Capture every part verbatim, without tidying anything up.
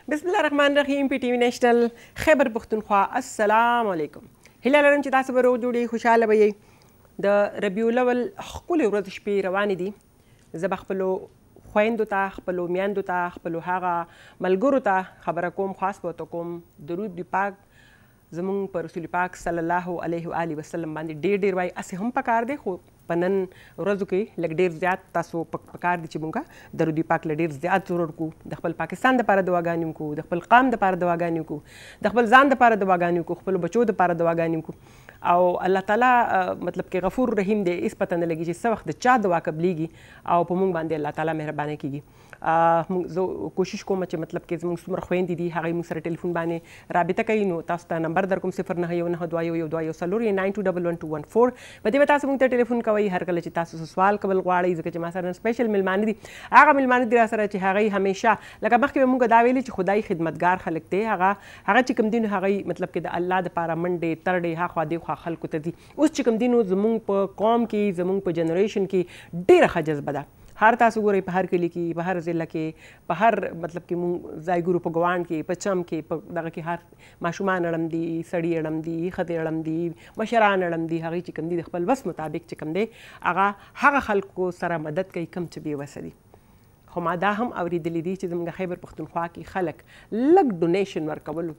بسم الله الرحمن الرحیم. پی ټي وي نېشنل خیبر پښتونخوا، السلام علیکم. هیله لرم چې تاسو به روغ جوړې خوشحاله به یئ. د ربیع الاول ښکلې ورځې شپې روانې دي. زه به خپلو خویندو ته، خپلو میندو ته، خپلو هغه ملګرو ته خبره کوم، خاص به ورته کوم درود دی پاک زمونږ په رسول پاک صلی الله علیه و آله وسلم باندې ډېر ډېر وایي. هسې هم پکار دی، خو په نن ورځو کې لږ ډېر زیات تاسو پکار دي چې مونږه درود پاک له ډېر زیات ضرور کړو. د خپل پاکستان دپاره دعاګانې وکړو، د خپل قام دپاره دعاګانې وکړو، د خپل ځان دپاره دعاګانې وکړو، خپلو بچو دپاره دعاګانې وکړو. او الله تعالی مطلب کې غفور رحیم دی، هېڅ پته نه لګي چې څه وخت د چا دعا قبلیږي او په مونږ باندې الله تعالی مهربانه کیږي. زه کوشش کوم چې مطلب کې زموږ څومره خویندې دي هغوی موږ سره ټلیفون باندې رابطه کوي. نو تاسو ته نمبر در کوم صفر نه یو نه دوه یو یو دوه یو څلور یا ناین ټو ډبل ون ټو ون فور. په دې به تاسو موږ ته ټلیفون کوئ هر کله چې تاسو سوال کول غواړئ، ځکه چې ما سره سپیشل میلمانه دي. هغه میلمانه دي را سره چې هغوی همیشه لکه مخکې به مونږ دا ویلي چې خدای خدمتګار خلک دی. هغه هغه چې کوم دي نو هغوی مطلب کې د الله دپاره منډې ترډې هاخوا دېخوا خلکو ته دي. اوس چې کوم دي نو زمونږ په قوم کې، زمونږ په جنریشن کې ډېره ښه جذبه ده. هر تاسو ګورئ په هر کلي کې، په هر ضلع کې، په هر مطلب کې مونږ ځای ګورو، په ګوانډ کې، په چم کې، په دغه کې هر ماشومان اړم دي، سړي اړم دي، ښځې اړم دي، مشران اړم دي. هغوی چې کوم دي د خپل وس مطابق چې کوم دی هغه هغه خلکو سره مدد کوي کوم چې بې وسه دي. خو ما دا هم اورېدلی دي چې زموږ خیبر پښتونخوا کې خلک لږ ډونیشن ورکولو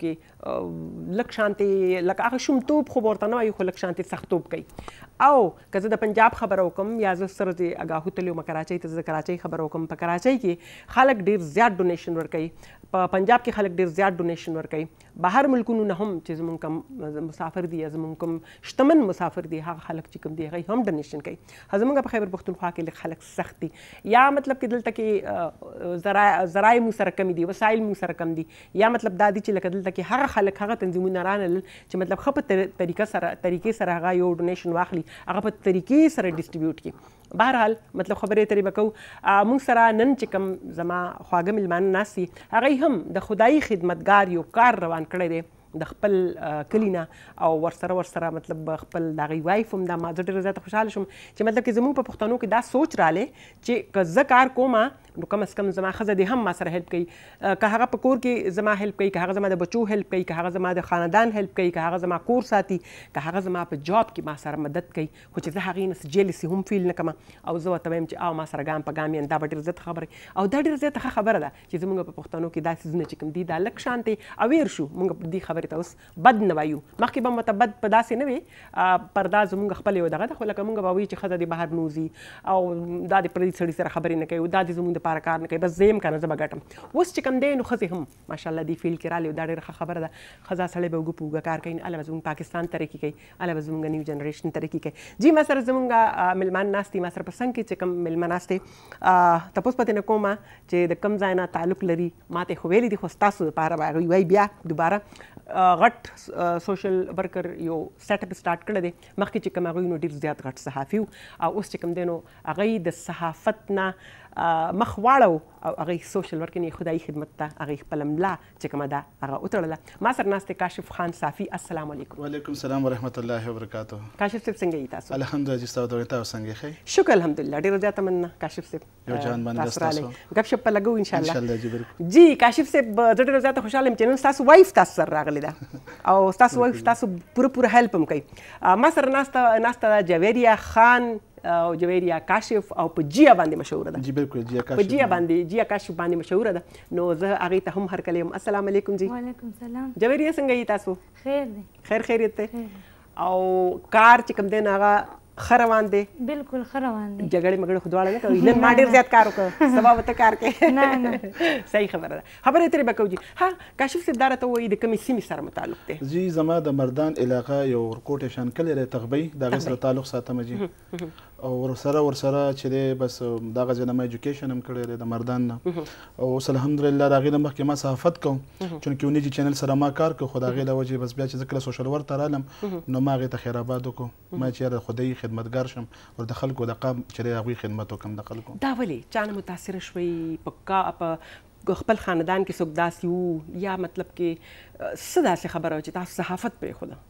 کې لږ شانتې لکه هغه شومتوب خو به ورته نه وایي، خو لږ شانتې سختوب کوي. او که زه د پنجاب خبره وکړم یا زه سره د اګاهو تللی وم کراچۍ ته، زه د کراچۍ خبره وکړم، په کراچۍ کې خلک ډېر زیات ډونیشن ورکوي، په پنجاب کې خلک ډېر زیات ډونیشن ورکوي. بهر ملکونو نه هم چې زموږ کوم مسافر دي یا زموږ کوم شتمن مسافر دي هغه خلک چې کوم دي هغوی هم ډونیشن کوي. زموږ په خیبر پښتونخوا کې لږ خلک سخت دي، یا مطلب کې دلته کې ذرایع موږ سره کم دي، وسایل موږ سره کم دي، یا مطلب دا دي چې لکه دلته کې هغه خلک هغه تنظیمونه رانلل چې مطلب ښه په طریقه سره طریقې سره هغه یو ډونیشن واخلي، هغه په طریقې سره ډسټریبیوټ کړي. بهرحال مطلب خبرې ترې به کوو. موږ سره نن چې کوم زما خواږه میلمانه ناست دي هغوی هم د خدایي خدمتګار یو کار روان کړی دی د خپل کلي نه، او ورسره ورسره مطلب خپل د هغوی وایف هم دا. ما زه ډېره زیاته خوشحاله شوم چې مطلب کې زموږ په پښتنو کې دا سوچ رالی چې که زه کار کومه نو کم از کم زما ښځه دې هم ما سره هیلپ کوي، که هغه په کور کې زما هیلپ کوي، که هغه زما د بچو هیلپ کوي، که هغه زما د خاندان هیلپ کوي، که هغه زما کور ساتي، که هغه زما په جاب کې ما سره مدد کوي. خو چې زه هغې نه جیلسي هم فیل نه کړم او زه ورته وایم چې او ما سره ګام په ګام یم، دا به ډېره زیاته خبره او دا ډېره زیاته ښه خبره ده چې زموږ په پښتنو کې دا څیزونه چې کوم دي دا لږ شانتې اویر شو. موږ په دې خبرې ته اوس بد نه وایو، مخکې به مته بد په داسې نه وي، پردا زموږ خپل یو دغه ده. خو لکه موږ به وایو چې ښځه دې بهر نوځي او دا د پردي سړي سره خبرې نه کوي او دا د زموږ دپاره کار نه کوي، بس زه یم که نه زه به ګټم. اوس چې کوم دی نو ښځې هم ماشاءالله دې فیلډ کې راغلې، دا ډېره ښه خبره ده. ښځه سړی به اوږه په اوږه کار کوي، هله به زموږ پاکستان ترقي کوي، هله به زموږ نیو جنریشن ترقي کوي. جي ما سره زموږ میلمان ناست دي، ما سره په څنګ کې چې کوم میلمه ناست دی تپوس پتې نه کومه چې د کوم ځای نه تعلق لري. ما ته خو ویلي دي، خو ستاسو دپاره به هغوی وایي بیا دوباره. غټ سوشل ورکر یو سیټ اپ سټارټ کړی دی. مخکې چې کوم هغوی نو ډېر زیات غټ صحافي وو، او اوس چې کوم دی نو هغوی د صحافت نه مخ واړو او هغوی سوشل ورک نه خدایي خدمت ته هغوی خپله ملا چې کومه ده هغه وتړله. ما سره ناست دی کاشف خان صافي. السلام علیکم. وعلیکم السلام ورحمت الله وبرکاته. کاشف صاحب څنګه یې تاسو؟ الحمدلله جی ستاسو دغه تاسو څنګه ښه؟ شکر الحمدلله ډېره زیاته مننه کاشف صاحب. یو جان باندې تاسو ګپ شپ په لګو انشاءالله. انشاءالله جی بالکل. جی کاشف صاحب زه ډېره زیاته خوشحاله یم چې نن ستاسو وایف تاسو سره راغلې ده او ستاسو وایف تاسو پوره پوره هیلپ هم کوي. ما سره ناسته ناسته ده جویریه خان او جویریه کاشف او په جیا باندې مشهوره ده. جی بالکل جیا کاشف په جیا باندې جیا کاشف باندې مشهوره ده. نو زه هغې ته هم هرکلی یم. السلام علیکم جی. وعلیکم السلام. جویریه څنګه یې تاسو؟ خیر دی. خیر خیریت دی. او کار چې کوم دی نو هغه ښه روان دی؟ بالکل ښه روان دی. جګړې مګړې خو دواړه نه کوي؟ نن ما ډېر زیات کار وکړ، سبا به ته کار کوې. نه نه صحیح خبره ده. خبرې ترې به کوو جي. ها کاشف صاحب دا راته ووایي د کومې سیمې سره متعلق دی؟ جی زما د مردان علاقه یو ورکوټ شان کلی دی تغبۍ، د هغې سره تعلق ساتم جي. او ورسره ورسره چې دی بس دغه ځای نه ما ایجوکیشن هم کړی دی د مردان نه. او اوس الحمدلله د هغې نه مخکې ما صحافت کوم، چونکې ونیجي چینل سره ما کار کوو، خو د هغې له وجې بس بیا چې زه کله سوشل ورک ته رالم نو ما هغې ته خیر آباد وکړو. ما چې یاره خدایي خدمتګار شم او د خلکو د قام چې دی هغوی خدمت وکړم د خلکو. دا ولې چا نه متاثره شوئ؟ په خپل خاندان کې څوک داسې وو یا مطلب کې څه داسې خبره وه چې تاسو صحافت پرېښوده؟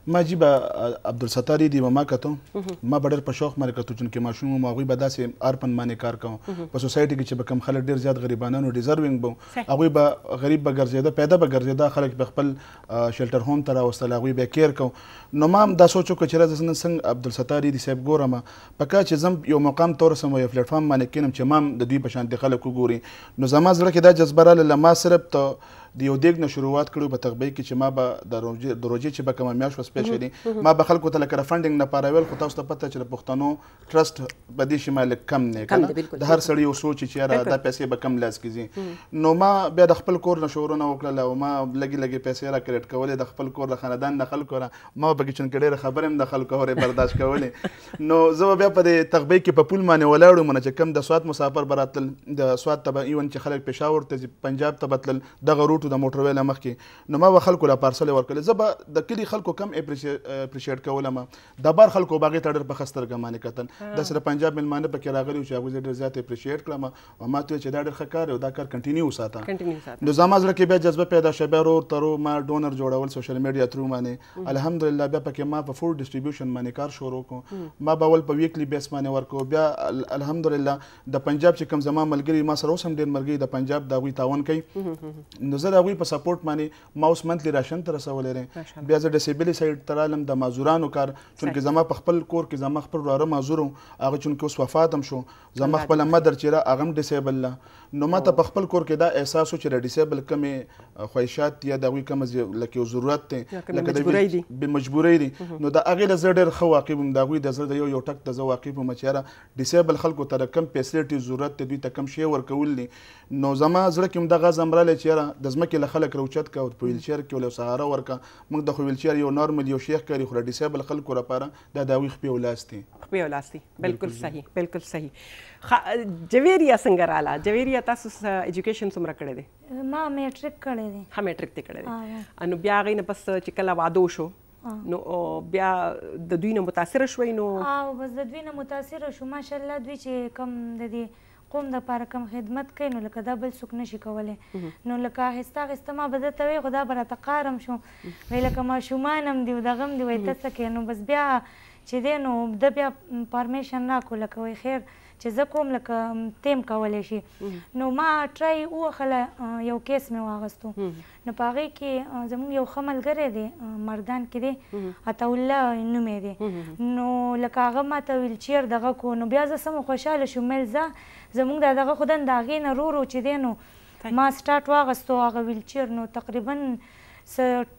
ما جی به عبدالستار دی ما کتو ما به ډېر په شوق باندې کتو چونکې ماشوم وم هغوی به داسې ارپن باندې کار کوم په سوسایټي کې چې به کوم خلک ډېر زیات غریبانان او ډیزروینګ به هغوی به غریب به ګرځېده پیدا به ګرځېده خلک به خپل شلټر هوم ته راوستل هغوی به کیر کوم نو ما هم دا سوچ وکړو چې راځه نن څنګه عبدالستار دی صاحب ګورم په کار چې زم یو مقام ته ورسم یو پلیټفارم باندې کینم چې ما هم د دوی په شانتې خلک وګوري نو زما زړه کې دا جذبه راغله ما صرف ته د یو دیګ نه شروعات کړو په تغبۍ کې چې ما به د روژې چې به کومه میاشت وه سپیشلي ما به خلکو ته لکه فنډینګ نه پاره ویل خو تاسو ته پته چې د پښتنو ټرسټ په دې شي ما لږ کم دی که نه د هر سړي یو سوچ چې یاره دا پیسې به کم لاس کې ځي نو ما بیا د خپل کور نه شعورونه وکړل او ما لږې لږې پیسې را کریټ کولې د خپل کور د خاندان د خلکو را ما پکې چونکې ډېره خبره هم د خلکو هورې برداشت کولې نو زه به بیا په دې تغبۍ کې په پول باندې ولاړ وم چې کم د سوات مسافر به راتلل د سوات ته به ایون چې خلک پېښور ته ځي پنجاب ته به تلل دغه روټو د موټر ویله مخکې نو ما به خلکو لا پارسل ورکړل زه به د کلي خلکو کم اپریشیټ کولم د بار خلکو به هغې ته ډېر په ښه سترګه باندې کتل داسې د پنجاب میلمانه پکې راغلي وو چې هغوی زه ډېر زیات اپریشیټ کړم او ما ته ویل چې دا ډېر ښه کار دی او دا کار کنټینیو وساته نو زما زړه کې بیا جذبه پیدا شوه بیا ورو ترو ما ډونر جوړول سوشل میډیا تھرو باندې الحمدلله بیا پکې ما په فوډ ډسټریبیوشن باندې کار شروع کړو ما به اول په ویکلی بیس باندې ورکو بیا الحمدلله د پنجاب چې کوم زما ملګري ما سره اوس هم ډېر ملګري د پنجاب د هغوی تعاون کوي نو زه د هغوی په سپورټ باندې ما اوس منتلی راشن ته رسولی دی بیا زه ډسیبلي سایډ ته رالم د معذورانو کار چونکې زما په خپل کور کې زما خپل وراره معذور و هغه چونکې اوس وفات هم شو زما خپله مدر چې را هغه هم ډسیبل ده نو ما ته په خپل کور کې دا احساس و چې د ډسیبل کمې خواهشات یا د هغوی کومه لکه یو ضرورت دی لکه د مجبورۍ دي نو د هغې نه زه ډېر ښه واقف وم د هغوی د زړه د یو یو ټک ته زه واقف وم چې یاره ډسیبل خلکو ته د کم فیسلیټي ضرورت دی دوی ته کم شی ورکول دي نو زما زړه کې هم دغه غزم رالی چې یاره د ځمکې له خلک راوچت که او په ویلچیر کې ول یو سهاره ورکه موږ د خو ویلچیر یو نارمل یو شی ښکاري خو د ډسیبل خلکو لپاره دا د هغوی خپې او لاس دي خپې او لاس دي بلکل صحیح بلکل صحیح جویریا څنګه راله جویریا تاسو ایجوکیشن څومره کړی دی ما میټریک کړی دی ها میټریک دې کړی دی نو بیا هغې نه پس چې کله واده وشو نو بیا د دوی نه متاثره شوئ نو او بس د دوی نه متاثره شو ماشاءالله دوی چې کم د دې قوم دپاره کم خدمت کوي نو لکه دا بل څوک نشي کولی نو لکه آهسته آهسته ما به درته وایي خو دا به راته قارم شو وایي لکه ماشومان هم دي دغه هم دي وایي ته څه کوې نو بس بیا چې دی نو ده بیا پرمیشن راکړو لکه وایي خیر چې زه کوم لکه تیم کولی شي نو ما ټرای ووهله یو کیس مې واغستو نو په هغې کې زموږ یو ښه ملګری دی مردان کې دی عطاالله نوم یې دی نو لکه هغه ما ته ویلچیر دغه کو نو بیا زه سمه خوشحاله شوم مل زه زموږ دا دغه خو دن د هغې نه رو رو چې دی نو ما سټارټ واغستو هغه ویلچیر نو تقریبا څه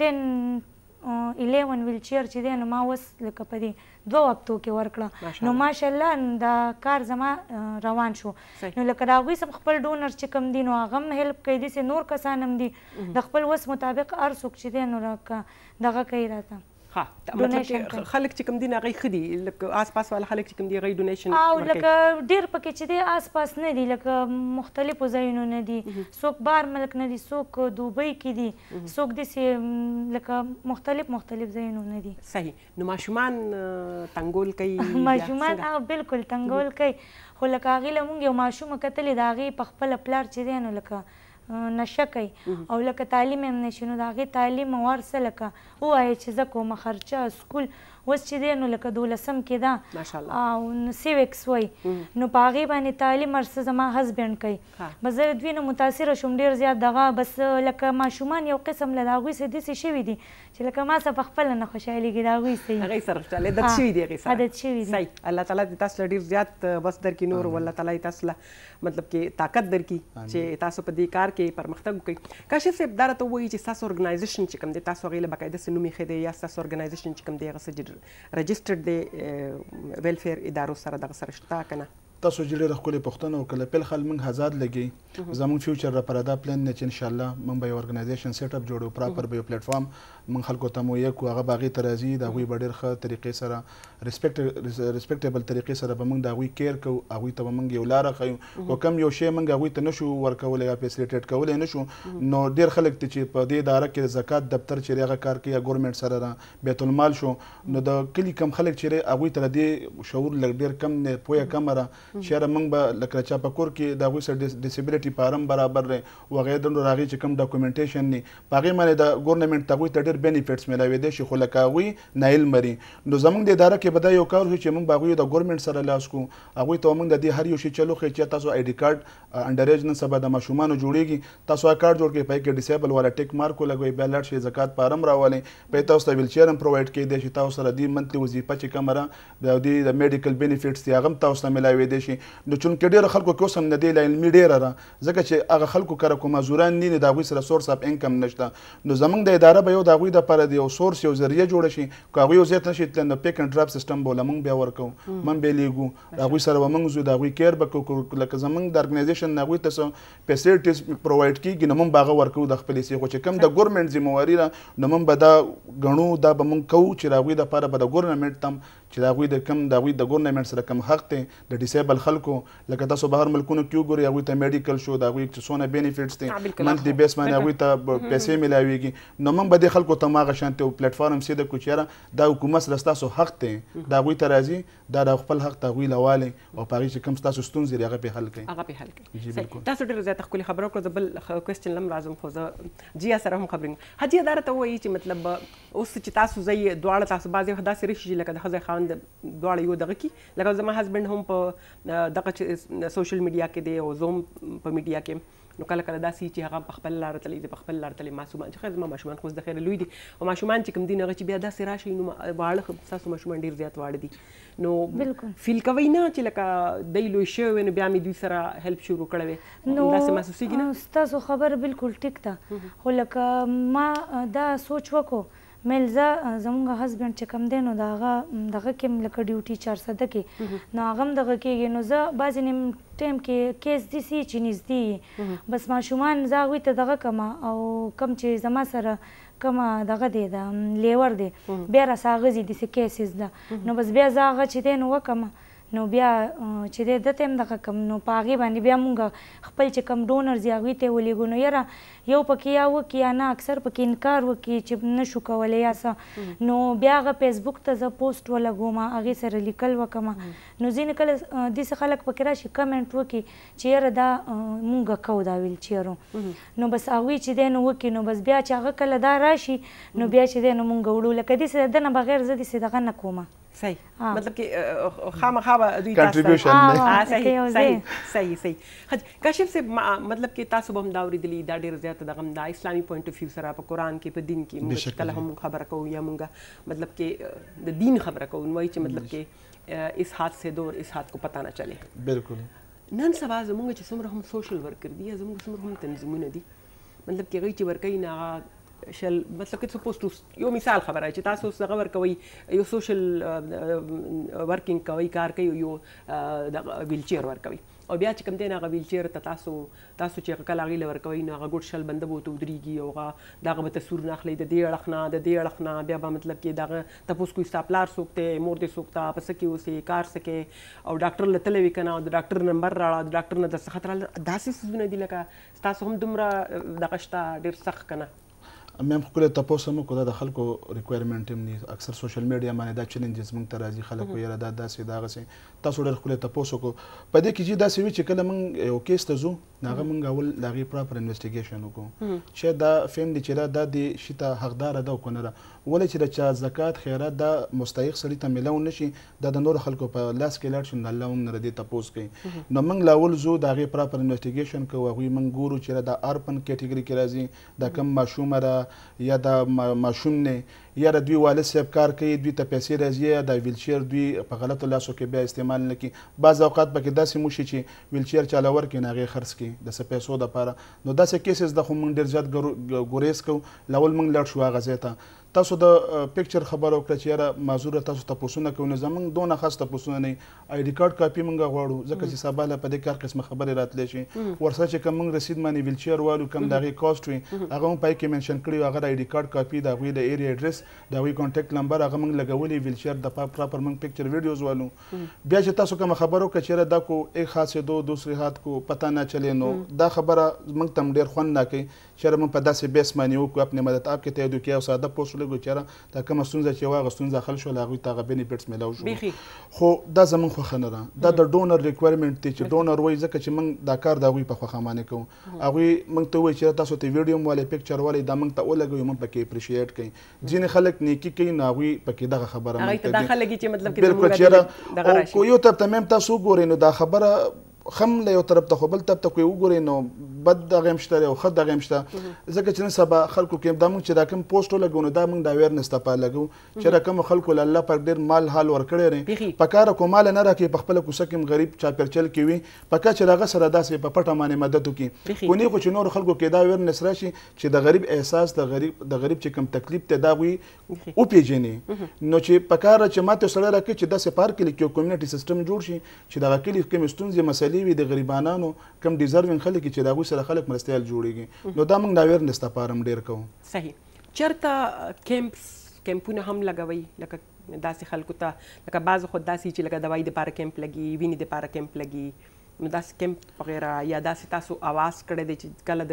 ټن الیون ویلچیر چې دی نو ما اوس لکه په دې دوه هفتو کې ورکړه نو ماشاءالله دا کار زما روان شو نو لکه د هغوی سم خپل ډونر چې کوم دي نو هغه هم هیلپ کوي داسې نور کسان هم دي د خپل وس مطابق هر څوک چې دی نو لکه دغه کوي راته ها مطلب چې خلک چې کوم دي نه هغوی ښه دي لکه آس پاس والا خلک چې کوم دي هغوی ډونیشن او لکه ډېر پکې چې دی آس پاس نه دي لکه مختلفو ځایونو نه دي څوک بار ملک نه دي څوک دوبۍ کې دي څوک داسې لکه مختلف مختلف ځایونو نه دي صحیح نو ماشومان تنګول کوي ماشومان هغه بالکل تنګول کوي خو لکه هغې له مونږ یو ماشومه کتلې د هغې په خپله پلار چې دی نو لکه نشه کوي او لکه تعلیم هم نشي نو د هغې تعلیم ورسه لکه ووایه چې زه کومه خرچه سکول اوس چې دی نو لکه دولسم کې ده او سیوکس وایي نو په هغې باندې تعلیم ورسه زما هزبینډ کوي بس زه د دوی نه متاثره شوم ډېر زیات دغه بس لکه ماشومان یو قسم له د هغوی څه داسې شوي دي چې لکه ما څه په خپله نه خوشحالېږي د هغوی څه هغې سره خوشحالي عادت شوي دي هغې سره عادت شوي دي صحیح الله تعالی دې تاسو له ډېر زیات بس درکړي نور والله تعالی تاسو له مطلب کې طاقت درکړي چې تاسو په دې کار کې پرمختګ وکړئ کاشف صاحب دا راته ووایي چې ستاسو ارګنایزیشن چې کوم دی تاسو هغې له باقاعده څه نوم ایښی دی یا ستاسو ارګنایزیشن چې کوم دی هغه څه رجسټرډ دی ویلفیر ادارو سره دغه سره شته که نه تاسو چې ډېره ښکلې پوښتنه وکړله پیل موږ هزار لګي زموږ فیوچر لپاره دا پلان دی چې انشاءالله موږ به یو ارګنایزیشن سیټ اپ جوړو پراپر به یو پلیټفارم موږ خلکو ته مهیا کړو هغه به هغې ته راځي د هغوی به ډېر ښه طریقې سره ریسپیکټیبل طریقې سره به موږ د هغوی کیر کوو هغوی ته به موږ یو لاره ښیو خو کم یو شی موږ هغوی ته نشو ورکولی یا فیسلیټیټ کولی نشو نو ډېر خلک دي چې په دې اداره کې د زکات دفتر چې هغه کار کوي یا ګورمنټ سره را بیت المال شو نو د کلي کم خلک چې هغوی ته د دې شعور لږ ډېر کم دی پوهه کمه ده چې یاره موږ به لکه چا په کور کې د هغوی سره ډسیبلیټي پارم برابر دی وغیره د هغې چې کوم ډاکومنټیشن ني په هغې باندې د ګورنمنټ هغوی ته ډېر بینیفټس میلاوېدی شي خو لکه هغوی ناعلمه دي نو زموږ د اداره کې به دا یو کار وشي چې موږ به هغوی د ګورنمنټ سره لاس کړو هغوی ته موږ د دې هر یو شي چلو ښیو چې تاسو آی ډي کارډ انډر ایج نن سبا د ماشومانو جوړېږي تاسو هغه کارډ جوړ کړئ په کې ډیسیبل والا ټیک مارک ولګوئ بیا لاړ شئ زکات فارم راولئ په تاسو ته ویلچیر هم پرووایډ کېدی شي تاسو سره دې منتلي وظیفه چې کومه ده د دې د میډیکل بینیفټس دي هغه هم تاسو ته میلاوېدی شي نو چونکې ډېرو خلکو کې اوس هم د دې له علمي ډېره ده ځکه چې هغه خلکو کره کوم معذوران دي د هغوی سره سورس اف انکم نشته نو زموږ د اداره به یو د هغوی دپاره د یو سورس یو ذریعه جوړه شي که هغوی یو زیات نشي تللی نو پیک اینډ ډراپ سیسټم به له موږ بیا ورکوو موږ بیا لیږو د هغوی سره به موږ ځو د هغوی کیر به کوو لکه زموږ د ارګنایزیشن نه هغوی ته څه فیسلیټیز پرووایډ کېږي نو موږ به هغه ورکوو د خپلې حصې خو چې کوم د ګورنمنټ ذمهواري ده نو موږ به دا ګڼو دا به موږ کوو چې د هغوی دپاره به د ګورنمنټ ته چې د هغوی د کم د هغوی د ګورنمنټ سره کم حق دی د ډیسیبل خلکو لکه تاسو بهر ملکونو کې وګورئ هغوی ته میډیکل شو د هغوی چې څونه بینیفټس دي منتلي بیس باندې هغوی ته پیسې میلاویږي نو موږ به دې خلکو ته هماغه شانتې یو پلیټفارم سیده کړو چې یاره دا حکومت سره ستاسو حق دی د هغوی ته راځي دا د خپل حق ته هغوی لوالئ او په هغې چې کوم ستاسو ستونزې دي هغه پرې حل کوئ هغه پرې حل کوئ تاسو ډېره زیاته ښکلې خبره وکړه زه بل کوېسچن له هم راځم خو زه جیا سره هم خبرې کوم حاجي اداره ته ووایي چې مطلب اوس چې تاسو ځئ دواړه تاسو بعضې وخت داسې راشي چې لکه د ښځې خاوند دواړه یو دغه کی لکه زما هسبند هم په دغه سوشل میډیا کې دی او زه هم په میډیا کې نو کله کله داسې چې هغه په خپل لاره تللی زه په خپل لاره تللی ماشومان چې خیر زما ماشومان خو د خیره لوی دي او ماشومان چې کوم دي هغه چې بیا داسې راشي نو واړه ستاسو ماشومان ډېر زیات واړه دي نو فیل کوئ نه چې لکه دی لوی شوی وي نو بیا مې دوی سره هیلپ شروع کړی وی داسې محسوسېږي نه ستاسو خبره بالکل ټیک ده خو لکه ما دا سوچ وکړو میل زه زموږ هسبنډ چې کوم دی نو د هغه دغه کې هم لکه ډیوټي چارسده کې نو هغه هم دغه کېږي نو زه بعضې نیم ټایم کې کیس داسې چې نږدې بس ماشومان زه هغوی ته دغه کړم او کوم چې زما سره کومه دغه دی د لیور دی بیا راسه هغه ځي داسې کیسز ده نو بس بیا زه هغه چې دی نو وکړم نو بیا چې دی ده ته هم دغه کم نو په هغې باندې بیا مونږ خپل چې کم ډونرز یا هغوی ته یې ولېږو نو یاره یو پکې یا وکړي یا نه اکثر پکې انکار وکړي چې نه شو کولی یا څه نو بیا هغه فیسبوک ته زه پوسټ ولګوم هغې سره لیکل وکړم نو ځینې کله داسې خلک پکې راشي کمنټ وکړي چې یاره دا مونږ کوو دا ویلچیرو نو بس هغوی چې دی نو وکړي نو بس بیا چې هغه کله دا راشي نو بیا چې دی نو مونږ وړو لکه داسې د ده نه بغیر زه داسې دغه نه کومه صحیح مطلب کې خامخا به دوی کنټریبیوشن صحیح صحیح صحیح صحیح کاشف صاحب مطلب کې تاسو به هم دا اورېدلي دا ډېر زیاته دغه دا اسلامي پوینټ اف ویو سره په قرآن کې په دین کې موږ کله هم خبره کوو یا موږ مطلب کې د دین خبره کوو نو وایي چې مطلب کې اس ہاتھ سے دو اور اس ہاتھ کو پتہ نه چلے بالکل نن سبا زموږ چې څومره هم سوشل ورکر دي یا زموږ څومره هم تنظیمونه دي مطلب کې هغوی چې ورکوي نه هغه شل مطلب کې سپوز ټو یو مثال خبره چې تاسو څنګه ورکوي یو سوشل ورکینګ کوي کار کوي یو د ویلچیر ورکوي او بیا چې کوم دی هغه ویلچیر ته تاسو تاسو چې کله هغې له ورکوئ نو هغه ګوډ شل بنده به ورته ودرېږي او هغه د هغه به تصویر نه اخلئ د دې اړخ نه د دې اړخ نه بیا به مطلب کې د هغه تپوس کوي ستا پلار څوک دی مور دې څوک ده په څه کې اوسې کار څه کې او ډاکټر له تللی وي که نه د ډاکټر نمبر راړه د ډاکټر نه درڅخه تراله داسې څیزونه دي لکه ستاسو هم دومره دغه شته ډېر سخت که نه مې هم ښکلی تپوس هم وکړو دا د خلکو ریکوایرمنټ هم دي اکثر سوشل میډیا باندې دا چیلنجز موږ ته راځي خلک وایي یاره دا داسې دا هغسې تاسو ډېر ښکلی تپوس وکړو په دې کې چې داسې وي چې کله موږ یو کیس ته ځو نو هغه موږ اول د هغې پراپر انویسټیګیشن وکړو چې دا فیم دی چې دا دا د شي ته حقداره ده او که نه ده ولې چې د چا زکات خیرات دا مستحق سړي ته میلاو نه شي دا د نورو خلکو په لاس کې لاړ شي نو الله هم نه د دې تپوس کوي نو موږ لا اول ځو د هغې پراپر انویسټیګیشن کوو هغوی موږ ګورو چې دا ارپن کیټګري کې راځي دا کم ماشومه ده یا دا ماشوم نه یا د دوی والد صاحب کار کوي دوی ته پیسې راځي یا د ویلچیر دوی په غلطو لاسو کې بیا استعمال نه کړي بعض اوقات پکې داسې موشي چې ویلچیر چاله ورکړي نو هغې خرڅ کړي د څه پیسو دپاره نو داسې کیسز ده خو موږ ډېر زیات ګریز کوو لاول موږ لاړ شو هغه ځای ته تاسو د پکچر خبره وکړه چې یاره معذوره تاسو تپوسونه کوئ نو زموږ دونه خاص تپوسونه نه وي آی ډي کارډ کاپي موږ غواړو ځکه چې سبا له په دې کار قسمه خبرې راتلی شي ورسره چې کوم موږ رسید باندې ویلچیر والو کوم د هغې کاسټ وي هغه هم پای کې منشن کړي وي هغه د آی ډي کارډ کاپي د هغوی د ایریا اډرس د هغوی کانټیکټ نمبر هغه موږ لګولی ویلچیر د پراپر موږ پکچر ویډیوز والو بیا چې تاسو کومه خبره وکړه چې یاره دا کو ایک ہاتھ سے دو دوسرے ہاتھ کو پتہ نه چلے نو دا خبره موږ ته هم ډېر خوند نه کوي چې یاره موږ په داسې بیس باندې وکړو اپنې مدد آپ کې تیادو کیا او ساده پوسټ ولګو چېرې دا کومه ستونزه چې وه هغه ستونزه حل شوله هغوی ته هغه بینیفټس میلاو شو خو دا زموږ خوښه نه ده دا د ډونر ریکوایرمنټ دی چې ډونر وایي ځکه چې موږ دا کار د هغوی په خوښه باندې کوو هغوی موږ ته وایي چې تاسو ته ویډیو هم والئ پکچر والئ دا موږ ته ولګوئ موږ پکې اپریشیټ کوي ځینې خلک نیکي کوي نو هغوی پکې دغه خبره بالکل چېرې خو یو طرف ته مې هم تاسو وګورئ نو دا خبره خم له یو طرف ته خو بل طرف ته کوی وګورئ نو بد دغه هم شته او ښه دغه هم شته ځکه چې نن سبا خلکو کې دا موږ چې دا کوم پوسټ ولګو نو دا موږ د اویرنس دپاره لګو چې دا کوم خلکو له الله پاک ډېر مال حال ورکړی دی په کاره کو مال نه راکړي په خپله کوڅه کې هم غریب چاپېرچل کې وي په کار چې د هغه سره داسې په پټه باندې مدد وکړي خو نه خو چې نورو خلکو کې دا اویرنس راشي چې د غریب احساس د غریب د غریب چې کوم تکلیف دی دا هغوی وپېژني نو چې په کاره چې ماته سړی راکړي چې داسې پارک کې یو کمیونټي سیسټم جوړ شي چې دغه کلي کومې ستونزې مسلې وي د غریبانانو کم ډیزروینګ خلک چې د هغوی سره خلک مرستیال جوړیږي نو دا موږ د اویرنس دپاره هم ډېر کوو صحیح چېرته کیمپس کیمپونه هم لګوئ لکه داسې خلکو ته لکه بعض خو داسې چې لکه دوایي دپاره کیمپ لګي وینې دپاره کیمپ لګي نو داسې کیمپ وغیره یا داسې تاسو آواز کړی دی چې کله